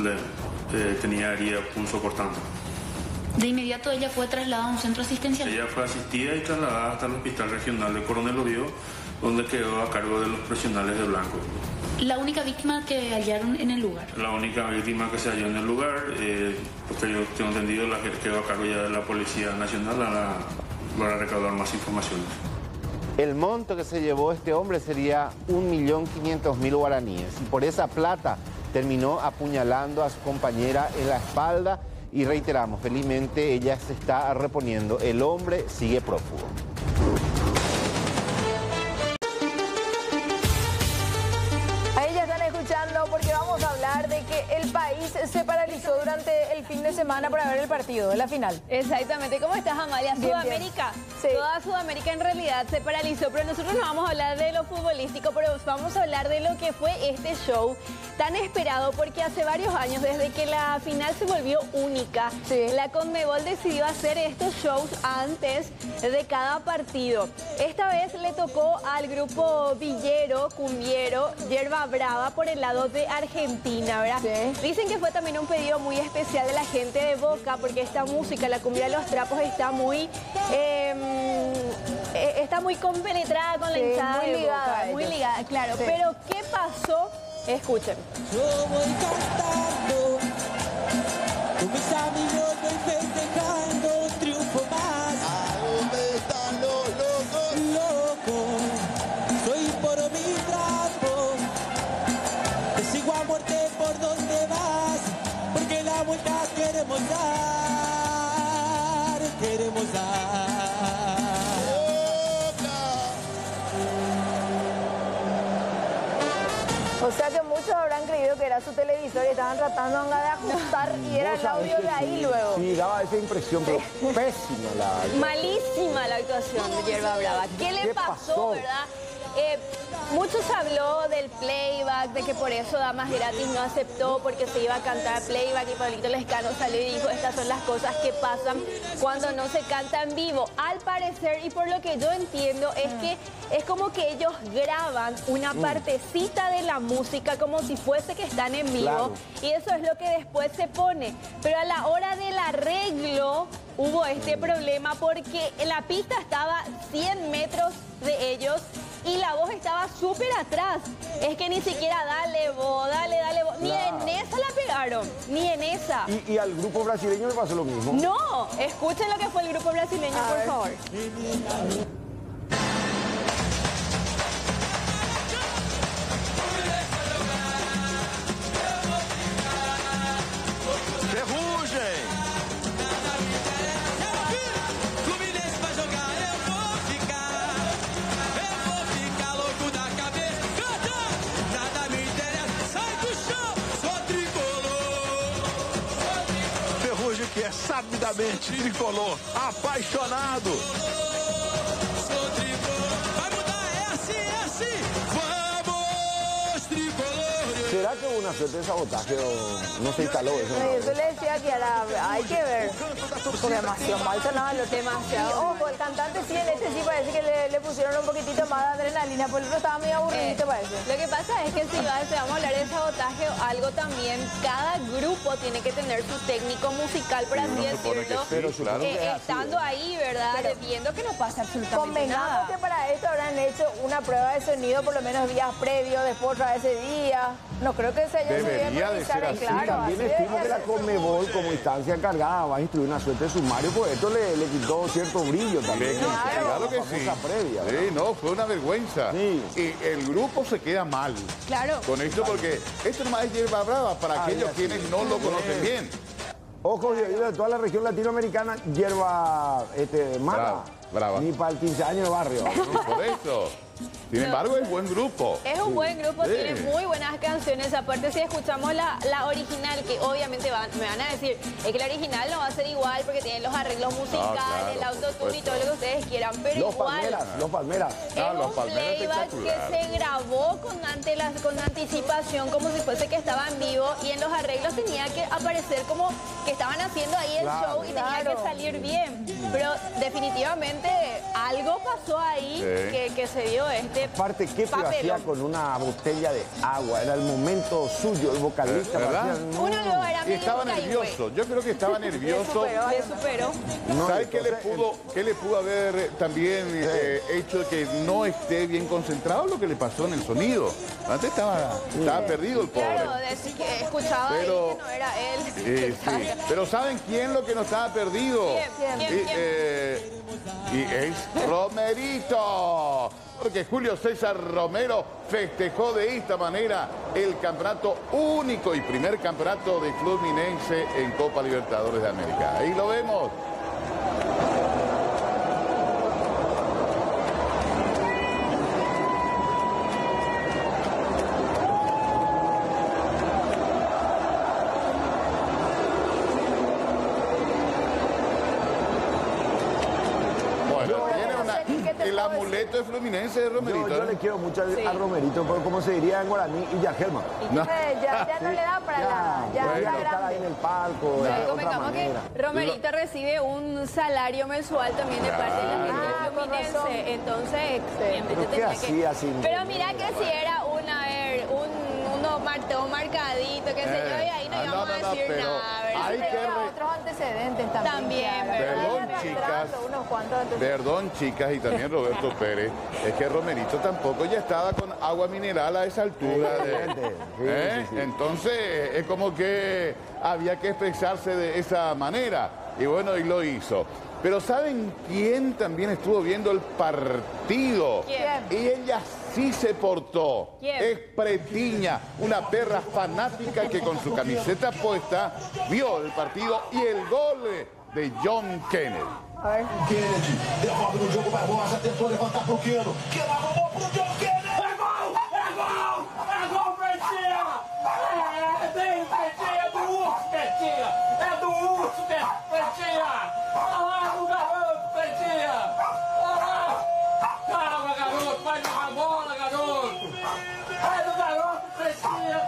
[SPEAKER 7] tenía herida punzocortante.
[SPEAKER 3] De inmediato ella fue trasladada a un centro asistencial.
[SPEAKER 7] Ella fue asistida y trasladada hasta el Hospital Regional de Coronel Oviedo, donde quedó a cargo de los profesionales de blanco.
[SPEAKER 3] ¿La única víctima que hallaron en el lugar?
[SPEAKER 7] La única víctima que se halló en el lugar, porque yo tengo entendido, la que quedó a cargo ya de la Policía Nacional para recaudar más informaciones.
[SPEAKER 1] El monto que se llevó este hombre sería 1.500.000 guaraníes y por esa plata terminó apuñalando a su compañera en la espalda y reiteramos, felizmente ella se está reponiendo. El hombre sigue prófugo.
[SPEAKER 16] Porque vamos a hablar de que el país se paralizó durante el fin de semana para ver el partido de la final.
[SPEAKER 22] Exactamente. ¿Cómo estás, Amalia?
[SPEAKER 16] Bien,
[SPEAKER 22] Sudamérica.
[SPEAKER 16] bien. Sí.
[SPEAKER 22] Toda Sudamérica en realidad se paralizó, pero nosotros no vamos a hablar de lo futbolístico, pero vamos a hablar de lo que fue este show tan esperado, porque hace varios años, desde que la final se volvió única, la Conmebol decidió hacer estos shows antes de cada partido. Esta vez le tocó al grupo villero, cumbiero, Yerba Brava, por el lado de Argentina, ¿verdad? Sí. Dicen que fue también un pedido muy especial de la gente de Boca, porque esta música, la cumbia de los trapos, está muy compenetrada con la hinchada
[SPEAKER 16] muy
[SPEAKER 22] de
[SPEAKER 16] ligada
[SPEAKER 22] Boca, muy ligada, claro.
[SPEAKER 16] Sí.
[SPEAKER 22] Pero ¿qué pasó? Escuchen.
[SPEAKER 26] Yo voy cantando, con mis amigos voy festejando un triunfo más.
[SPEAKER 27] ¿A dónde están los locos?
[SPEAKER 26] Loco, soy por mi trapo. Te sigo a muerte por donde vas, porque la vuelta queremos dar, queremos dar.
[SPEAKER 16] O sea que muchos habrán creído que era su televisor y estaban tratando de ajustar y era el audio de ahí luego.
[SPEAKER 18] Sí, daba esa impresión, pero pésima la...
[SPEAKER 22] Malísima la actuación de Yerba Brava. ¿Qué le pasó, verdad? Muchos habló del playback, de que por eso Damas Gratis no aceptó porque se iba a cantar playback y Pablito Lescano salió y dijo, estas son las cosas que pasan cuando no se canta en vivo. Al parecer, y por lo que yo entiendo, es que es como que ellos graban una partecita de la música como si fuese que están en vivo, claro. Y eso es lo que después se pone. Pero a la hora del arreglo hubo este problema porque la pista estaba 100 metros de ellos y la voz estaba súper atrás. Es que ni siquiera dale vos, dale vos. Ni en esa la pegaron, ni en esa.
[SPEAKER 18] ¿Y al grupo brasileño le pasó lo mismo?
[SPEAKER 22] No, escuchen lo que fue el grupo brasileño, por favor.
[SPEAKER 13] é sabidamente tricolor, apaixonado.
[SPEAKER 18] ¿Será que hubo una suerte de sabotaje o no se instaló eso?
[SPEAKER 16] Yo le decía que hay que ver, porque demasiado mal sonaban los temas. Ojo, el cantante sí, en este sí parece que le pusieron un poquitito más de adrenalina, por el otro estaba medio aburridito, parece.
[SPEAKER 22] Lo que pasa es que si vamos a hablar de sabotaje o algo también, cada grupo tiene que tener su técnico musical, por así decirlo,
[SPEAKER 18] Sí, claro.
[SPEAKER 22] estando ahí, ¿verdad? Viendo que no pasa absolutamente
[SPEAKER 16] Convengamos
[SPEAKER 22] nada.
[SPEAKER 16] que para esto habrán hecho una prueba de sonido por lo menos días previos, después otra vez ese día. No creo que se haya
[SPEAKER 13] Debería de ser así.
[SPEAKER 18] También estimo que la Conmebol, como instancia encargada, va a instruir una suerte de sumario, pues esto le quitó cierto brillo también.
[SPEAKER 13] Claro que sí.
[SPEAKER 18] Previa,
[SPEAKER 13] sí, no, fue una vergüenza.
[SPEAKER 18] Sí.
[SPEAKER 13] Y el grupo se queda mal.
[SPEAKER 22] Claro.
[SPEAKER 13] Con esto, porque esto nomás es hierba brava para aquellos quienes no lo conocen bien.
[SPEAKER 18] Ojo, de toda la región latinoamericana, hierba mala.
[SPEAKER 13] Brava.
[SPEAKER 18] Ni para el 15 años de barrio.
[SPEAKER 13] Por eso. Sin embargo, es buen grupo.
[SPEAKER 22] Es un buen grupo,
[SPEAKER 13] Sí.
[SPEAKER 22] tiene muy buenas canciones. Aparte, si escuchamos la original, que obviamente me van a decir, es que la original no va a ser igual porque tiene los arreglos musicales,
[SPEAKER 13] claro,
[SPEAKER 22] el autotune y todo lo que ustedes quieran, pero
[SPEAKER 18] Los
[SPEAKER 22] igual
[SPEAKER 18] Palmeras.
[SPEAKER 22] es
[SPEAKER 13] los
[SPEAKER 22] un
[SPEAKER 13] Palmeras
[SPEAKER 22] playback que
[SPEAKER 13] espectacular.
[SPEAKER 22] se grabó con anticipación, como si fuese que estaba en vivo, y en los arreglos tenía que aparecer como que estaban haciendo ahí el show y tenía que salir bien. Pero definitivamente algo pasó ahí que se dio
[SPEAKER 18] Aparte, ¿qué hacía con una botella de agua? Era el momento suyo, el vocalista.
[SPEAKER 13] ¿Verdad?
[SPEAKER 22] Uno luego era
[SPEAKER 13] Y estaba nervioso. Yo creo que estaba nervioso.
[SPEAKER 22] Le superó.
[SPEAKER 13] ¿Sabes qué le pudo haber también hecho que no esté bien concentrado? Lo que le pasó en el sonido. Antes estaba perdido el pobre.
[SPEAKER 22] Claro, que escuchaba ahí que no era él.
[SPEAKER 13] Sí. Pero ¿saben quién lo que no estaba perdido?
[SPEAKER 22] ¿Quién?
[SPEAKER 13] Y es Romerito. Porque Julio César Romero festejó de esta manera el campeonato único y primer campeonato de Fluminense en Copa Libertadores de América. Ahí lo vemos. El amuleto de Fluminense de Romerito.
[SPEAKER 18] Yo le quiero mucho a Romerito, pero como se diría en guaraní, y Yajelma.
[SPEAKER 16] Ya no le da para ya
[SPEAKER 18] estar ahí en el palco, de otra
[SPEAKER 22] Convengamos
[SPEAKER 18] manera.
[SPEAKER 22] que Romerito recibe un salario mensual también de parte de la gente de Fluminense. Entonces, obviamente tenía que... Pero mira que si era uno marcadito, qué sé yo, y ahí no íbamos a decir nada, ¿verdad?
[SPEAKER 13] Hay que
[SPEAKER 16] otros antecedentes también.
[SPEAKER 13] Perdón, chicas, y también Roberto Pérez, es que Romerito tampoco ya estaba con agua mineral a esa altura. Entonces, es como que había que expresarse de esa manera. Y bueno, y lo hizo. Pero ¿saben quién también estuvo viendo el partido?
[SPEAKER 22] ¿Quién?
[SPEAKER 13] Y ella sí se portó.
[SPEAKER 22] ¿Quién?
[SPEAKER 13] Es Pretiña, una perra fanática que con su camiseta puesta vio el partido y el gol de John Kennedy.
[SPEAKER 27] Kennedy, devolve no jogo Barbosa, tentou levantar pro Keno. Keno arrumou pro John Kennedy. É gol! É gol! É gol, Pretinha! É bem, Pretinha, é do Urso, Pretinha! É do Urso, Pretinha! Olha lá o garoto, Pretinha! Olha lá! Calma, garoto, vai jogar a bola, garoto! É do garoto, Pretinha!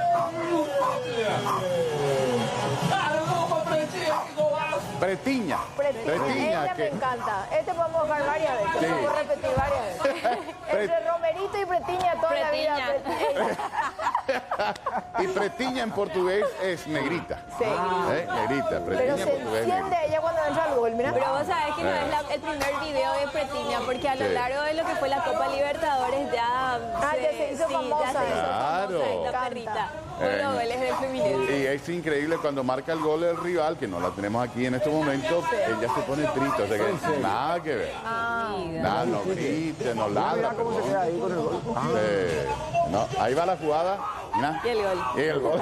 [SPEAKER 27] Caramba, Pretinha, que golaço!
[SPEAKER 13] Pretiña.
[SPEAKER 16] Pretiña, me encanta. Este podemos dejar varias veces.
[SPEAKER 13] Sí.
[SPEAKER 16] Podemos repetir varias veces. Entre Romerito y Pretiña toda la vida.
[SPEAKER 13] Y Pretiña en portugués es negrita.
[SPEAKER 16] Sí.
[SPEAKER 13] Negrita,
[SPEAKER 16] Pero
[SPEAKER 13] Pretiña
[SPEAKER 16] se
[SPEAKER 13] en portugués.
[SPEAKER 16] enciende ella cuando entra al gol, mira.
[SPEAKER 22] Pero vos sabés que no es el primer video de Pretiña, porque a lo largo de lo que fue la Copa Libertadores ya
[SPEAKER 16] se hizo famosa.
[SPEAKER 13] Claro.
[SPEAKER 22] La perrita. Los goles del Fluminense.
[SPEAKER 13] Y es increíble cuando marca el gol el rival, que no la tenemos aquí en este momento, ella se pone triste, o sea que nada que ver. Nada, no grite, no ladra.
[SPEAKER 18] ¿Cómo se queda ahí con el gol?
[SPEAKER 13] No, ahí va la jugada. Mira.
[SPEAKER 22] Y el gol.
[SPEAKER 13] Y el gol.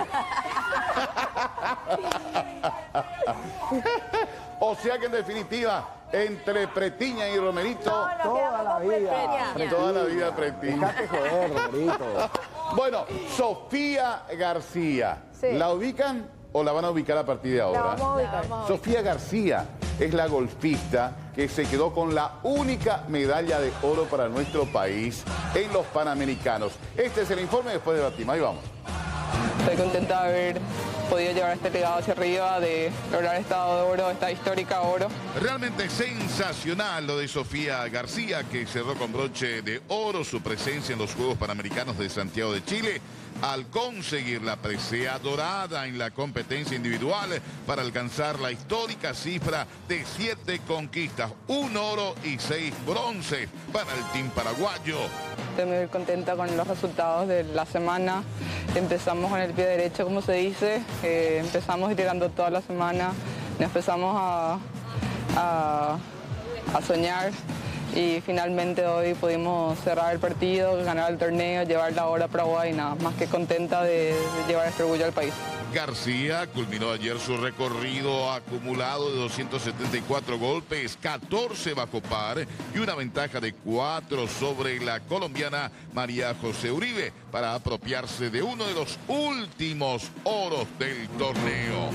[SPEAKER 13] O sea que en definitiva, entre Pretiña y Romerito,
[SPEAKER 18] Toda la vida
[SPEAKER 13] Pretiña.
[SPEAKER 18] Dejate joder, Romerito.
[SPEAKER 13] Bueno, Sofía García.
[SPEAKER 16] Sí.
[SPEAKER 13] ¿La ubican?
[SPEAKER 9] ¿O la van a ubicar a partir de ahora?
[SPEAKER 16] La vamos a ubicar.
[SPEAKER 9] Sofía García es la golfista que se quedó con la única medalla de oro para nuestro país en los Panamericanos. Este es el informe, después debatimos. Ahí vamos.
[SPEAKER 10] Estoy contenta de haber podido llevar este legado hacia arriba, de lograr estado de oro, esta histórica oro.
[SPEAKER 12] Realmente sensacional lo de Sofía García, que cerró con broche de oro su presencia en los Juegos Panamericanos de Santiago de Chile, al conseguir la presea dorada en la competencia individual para alcanzar la histórica cifra de 7 conquistas, 1 oro y 6 bronces para el team paraguayo.
[SPEAKER 10] Estoy muy contenta con los resultados de la semana. Empezamos con el pie derecho, como se dice. Empezamos llegando toda la semana. Nos empezamos a soñar. Y finalmente hoy pudimos cerrar el partido, ganar el torneo, llevar la oro a Paraguay y nada, más que contenta de llevar este orgullo al país.
[SPEAKER 12] García culminó ayer su recorrido acumulado de 274 golpes, 14 bajo par y una ventaja de 4 sobre la colombiana María José Uribe para apropiarse de uno de los últimos oros del torneo.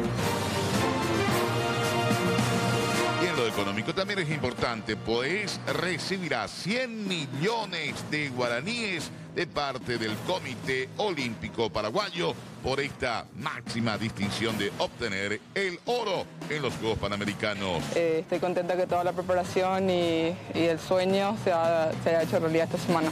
[SPEAKER 12] Y en lo económico también es importante, pues recibirá 100 millones de guaraníes de parte del Comité Olímpico Paraguayo por esta máxima distinción de obtener el oro en los Juegos Panamericanos.
[SPEAKER 10] Estoy contenta que toda la preparación y el sueño se haya hecho realidad esta semana.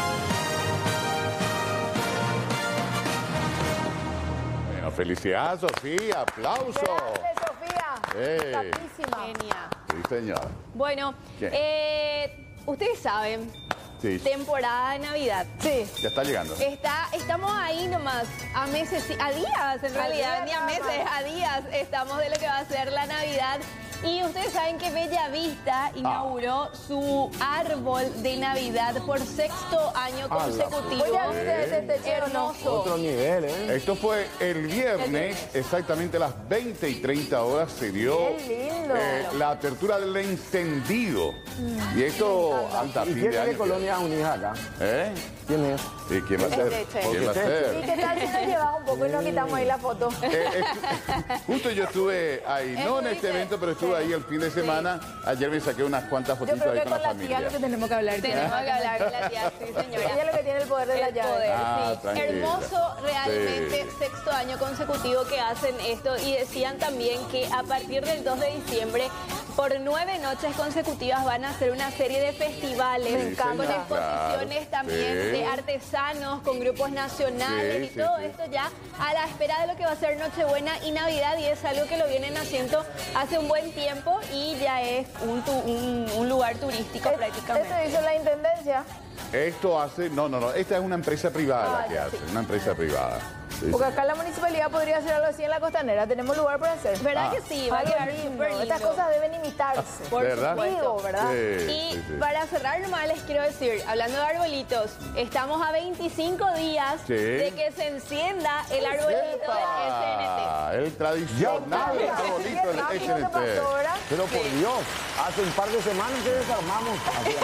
[SPEAKER 9] Bueno, felicidades, Sofía, aplauso.
[SPEAKER 16] Grande, Sofía.
[SPEAKER 22] Guapísima. Genia.
[SPEAKER 9] Sí, señora.
[SPEAKER 22] Bueno, ustedes saben,
[SPEAKER 9] sí,
[SPEAKER 22] temporada de Navidad.
[SPEAKER 16] Sí.
[SPEAKER 9] Ya está llegando.
[SPEAKER 22] Estamos ahí nomás, a meses, a días en realidad, ni a meses, a días estamos de lo que va a ser la Navidad. Y ustedes saben que Bella Vista inauguró su árbol de Navidad por 6º año consecutivo. Hermoso.
[SPEAKER 18] Otro nivel, ¿eh?
[SPEAKER 9] Esto fue el viernes, exactamente a las 20 y 30 horas se dio la apertura del encendido. Y esto hasta fin de año.
[SPEAKER 18] ¿Quién es de Colonia Unidas acá?
[SPEAKER 9] ¿Eh?
[SPEAKER 18] ¿Quién es?
[SPEAKER 9] ¿Y quién va a ser? ¿Quién va a ser?
[SPEAKER 16] ¿Y qué tal si nos llevamos un poco y nos quitamos ahí la foto?
[SPEAKER 9] Justo yo estuve ahí, no en este evento, pero estuve ahí el fin de semana. Ayer me saqué unas cuantas fotitos ahí con la familia.
[SPEAKER 16] Tía, lo que tenemos que hablar. Tenemos que hablar con la tía, sí, señora. Ella es lo que tiene el poder de la llave.
[SPEAKER 22] Sí. Hermoso, realmente, 6º año consecutivo que hacen esto. Y decían también que a partir del 2 de diciembre, por 9 noches consecutivas van a hacer una serie de festivales con exposiciones también de artesanos, con grupos nacionales y todo esto ya a la espera de lo que va a ser Nochebuena y Navidad, y es algo que lo vienen haciendo hace un buen tiempo y ya es un lugar turístico prácticamente.
[SPEAKER 16] ¿Esto hizo la Intendencia?
[SPEAKER 9] Esto hace, no, esta es una empresa privada la que hace, una empresa privada. Sí,
[SPEAKER 16] porque acá la municipalidad podría hacer algo así en la costanera. Tenemos lugar para hacer.
[SPEAKER 22] ¿Verdad que sí? Va a quedar súper lindo.
[SPEAKER 16] Estas cosas deben imitarse.
[SPEAKER 22] Por
[SPEAKER 16] supuesto, ¿verdad?
[SPEAKER 22] Sí, y para cerrar nomás les quiero decir, hablando de arbolitos, estamos a 25 días de que se encienda el arbolito del SNT.
[SPEAKER 9] El tradicional arbolito del SNT.
[SPEAKER 18] Pero por Dios, hace un par de semanas que desarmamos.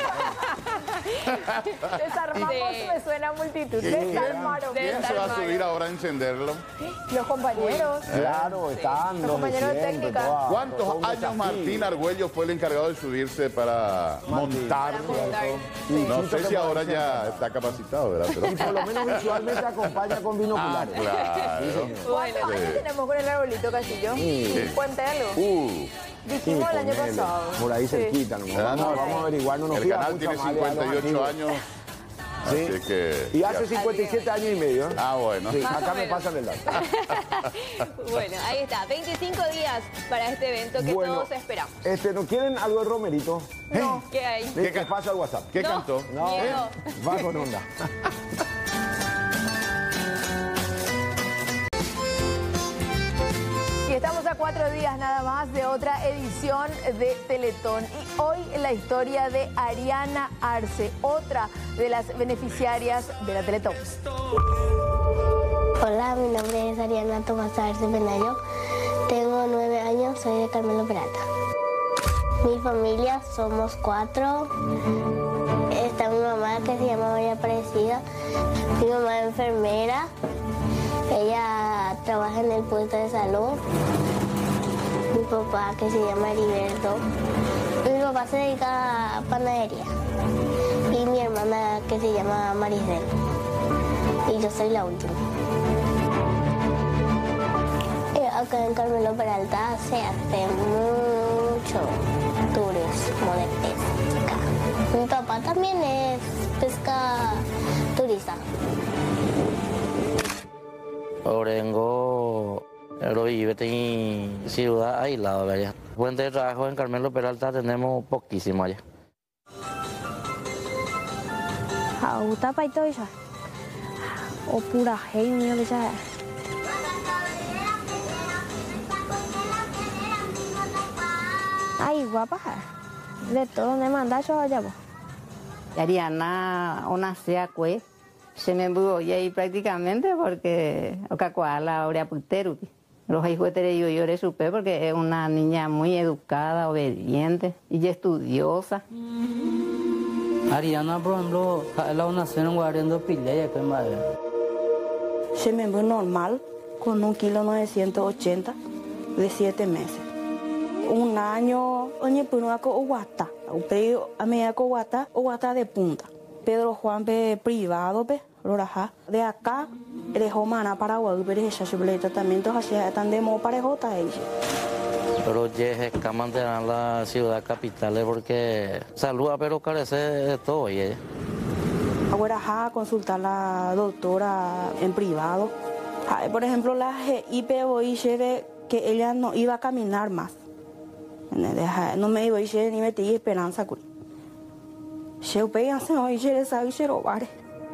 [SPEAKER 16] Desarmamos, me suena a multitud. Desarmaron.
[SPEAKER 9] ¿Quién se va a subir ahora a encenderlo?
[SPEAKER 16] Los compañeros.
[SPEAKER 18] Claro, están los
[SPEAKER 16] compañeros de técnica.
[SPEAKER 9] ¿Cuántos años Martín Argüello fue el encargado de subirse para montarlo? No sé si ahora ya está capacitado, ¿verdad? Pero...
[SPEAKER 18] Y por lo menos visualmente acompaña con binoculares.
[SPEAKER 9] Claro.
[SPEAKER 16] ¿Cuántos años tenemos con el arbolito, Castillo? Cuéntalo. Dijimos el año pasado.
[SPEAKER 18] Por ahí cerquita, ¿no? Vamos a averiguar, no nos
[SPEAKER 9] el canal tiene 58 años.
[SPEAKER 18] Sí.
[SPEAKER 9] Así que,
[SPEAKER 18] y hace 57 años y medio.
[SPEAKER 9] Bueno.
[SPEAKER 18] Sí, acá me pasan el dato.
[SPEAKER 22] Bueno, ahí está. 25 días para este evento que todos esperamos.
[SPEAKER 18] ¿No quieren algo de Romerito?
[SPEAKER 22] No. ¿Qué hay?
[SPEAKER 18] ¿Qué pasa al WhatsApp?
[SPEAKER 9] ¿Qué cantó?
[SPEAKER 18] No, va con onda.
[SPEAKER 16] Y estamos a 4 días nada más de otra edición de Teletón. Y hoy la historia de Ariana Arce, otra de las beneficiarias de la Teletón.
[SPEAKER 14] Hola, mi nombre es Ariana Tomás Arce Penayo. Tengo 9 años, soy de Carmelo Peralta. Mi familia somos 4. Está mi mamá que se llama María Aparecida. Mi mamá es enfermera. Ella trabaja en el puesto de salud. Mi papá, que se llama Heriberto. Mi papá se dedica a panadería. Y mi hermana, que se llama Marisel. Y yo soy la última. Acá en Carmelo Peralta se hace mucho turismo de pesca. Mi papá también es pesca turista.
[SPEAKER 4] Orengo, vive en ciudad aislada, ¿verdad? Fuente de trabajo en Carmelo Peralta tenemos poquísimo allá.
[SPEAKER 5] Auta paito ya. O pura genio de ya. Ay, guapa. De todo me manda yo allá.
[SPEAKER 6] Ariana, una sea que se me mudó y ahí prácticamente porque la hora putero. Los hijos de yo lloré supe porque es una niña muy educada, obediente y estudiosa.
[SPEAKER 8] Ariana, por ejemplo, la nació en guardando pilea que madre.
[SPEAKER 5] Se me mudó normal con 1,980 kg de 7 meses. Un año, oye, pues no hago guata. Pero a mí hago guata de punta. Pedro Juan privado, de acá, dejó mana Paraguay, pero ella se le tratamientos hacia tan de mo parejota ella.
[SPEAKER 4] Pero ya es que mantener la ciudad capital porque saluda pero carece de todo y ella.
[SPEAKER 5] Ahora consultar a la doctora en privado. Por ejemplo, la IP voy a que ella no iba a caminar más. No me iba a ir ni metí esperanza. Se pegan se hoy se les sabe se robar.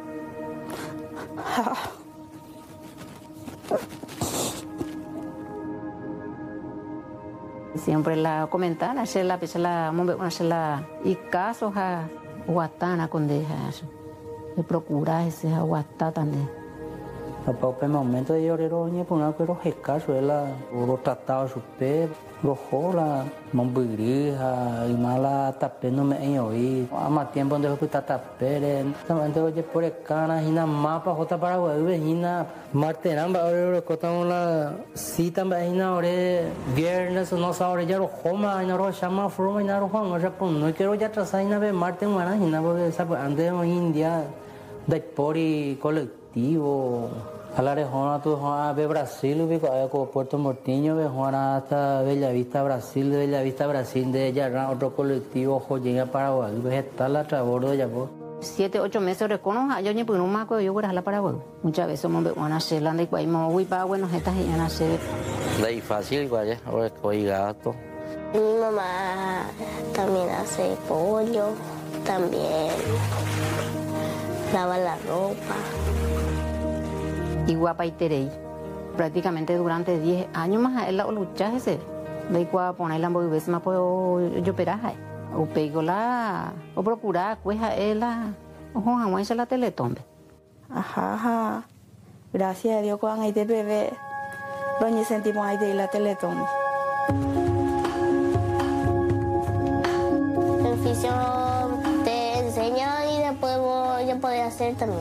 [SPEAKER 6] Siempre la comentan, hacer la y casos a guatana con deja de procurar ese aguatá también.
[SPEAKER 8] Para el momento de llorero, ni por nada que los escasos, los tratados sus perros, los jolas, mambuirija, y mala tapé no me he oído. A más tiempo donde los que tapé, también oye por escanas, y nada más para Jota Paraguay, y nada, martenán, ahora cortamos la cita, y nada, ahora viernes, no sabe, ya los jomas, y nada, llama forma, y nada, Juan, o sea, pues no quiero ya trazar, y nada, martes, y nada, porque antes hoy en día, de por y colectivo. A la rejona tu de Brasil, con Puerto Mortiño, Juana hasta Bellavista, Brasil, de Bellavista, Brasil, de ella otro colectivo, Joyena, Paraguay, está la trabordo de Yapó.
[SPEAKER 6] 7, 8 meses reconozco, yo ni por un maco, yo voy a la Paraguay. Muchas veces me van a hacer la de cuál me voy para bueno, estas y a hacer.
[SPEAKER 4] De fácil igual, ahora estoy gato.
[SPEAKER 14] Mi mamá también hace pollo, también lava la ropa.
[SPEAKER 6] Y guapa y terei. Prácticamente durante 10 años más a él la lucha ese. De igual poner la veces más puedo yo operar. O pego la, o procurar, pues a él la, ojo, jamás la teletombe.
[SPEAKER 5] Ajá. Gracias a Dios con ahí de bebé. Doña sentimos ahí de la teletombe.
[SPEAKER 14] El oficio te enseña y después yo podía hacer también.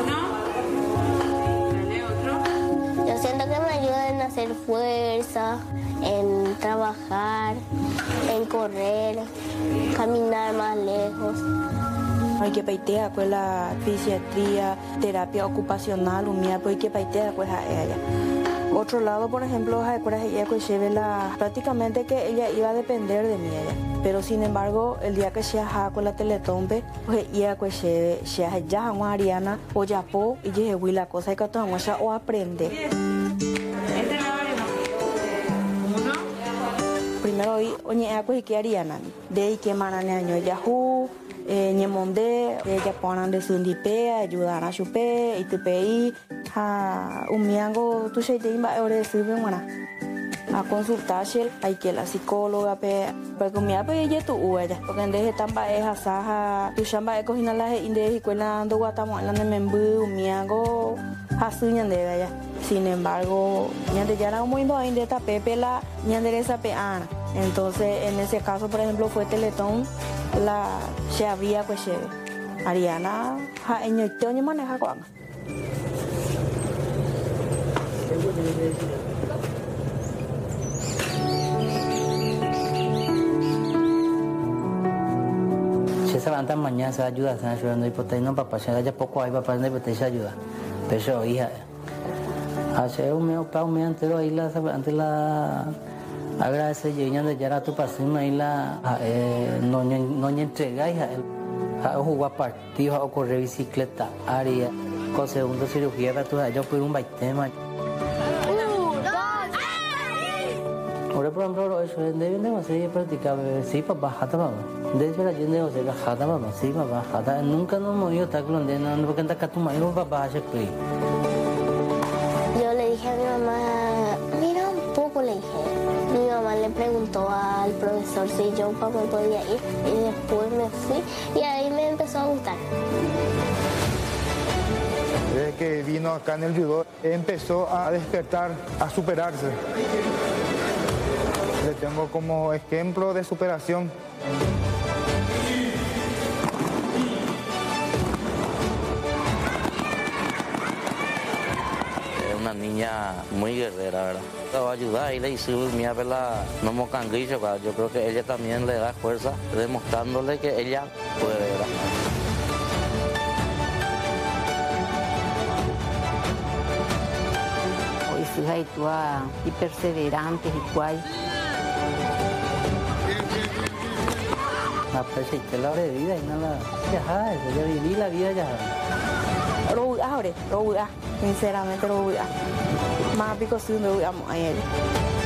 [SPEAKER 14] Yo siento que me ayuda en hacer fuerza, en trabajar, en correr, caminar más lejos.
[SPEAKER 5] Hay que peitea con la fisiatría, terapia ocupacional, hay que peitea con ella. Otro lado, por ejemplo, ella prácticamente que ella iba a depender de mí ella. Pero sin embargo, el día que se ha con la teletombe, ella se ya a Ariana o ya po y ya la cosa y que todo o aprende. Primero hoy, oye, ella que Ariana, de que manane año Yahoo. Ñemonde, ella ponen de sundipea, ayudan a chupe, y te pedí a un miango, tú se te iba a recibir a consultarse, hay que la psicóloga, porque mi apa ella tu ella, porque en vez de tamba es asaja, tu chamba es cocinar las indes y cuelando guatamala de membu, un miango, asuñan de ella. Sin embargo, ñande ya era muy bien de esta pepe la ñande esa peana. Entonces, en ese caso, por ejemplo, fue Teletón. La se había pues Ariana ha en el maneja con
[SPEAKER 8] Se levantan mañana, se ayuda, están ayudando y por ahí no papá, ya poco hay papá, no te ayuda. Pero hija, hace un mes entero ahí antes la agradece yo de ya tu pasión ahí la no entrega hija, jugar partidos o correr bicicleta, área, con segunda cirugía para tu yo fui un baitema. Ahora por ejemplo eso deben hacer practicar sí papá jata mamá desde la gente o sea jata mamá sí papá jata nunca nos movió está con de no porque anda catuma y papá hace play.
[SPEAKER 14] Yo le dije a mi mamá, mira un poco le dije. Mi mamá le preguntó al profesor si yo papá podía ir y después me fui y ahí me empezó a gustar.
[SPEAKER 11] Desde que vino acá en el judo empezó a despertar, a superarse. Le tengo como ejemplo de superación.
[SPEAKER 4] Es una niña muy guerrera, ¿verdad? La va a ayudar y le hizo mi abuela no me canguillo, yo creo que ella también le da fuerza, demostrándole que ella puede, ¿verdad?
[SPEAKER 6] Hoy soy y perseverantes y guay.
[SPEAKER 8] Aprecié la hora de vida y no la... Ya viví la vida ya.
[SPEAKER 5] Sinceramente, más pico si me voy a él.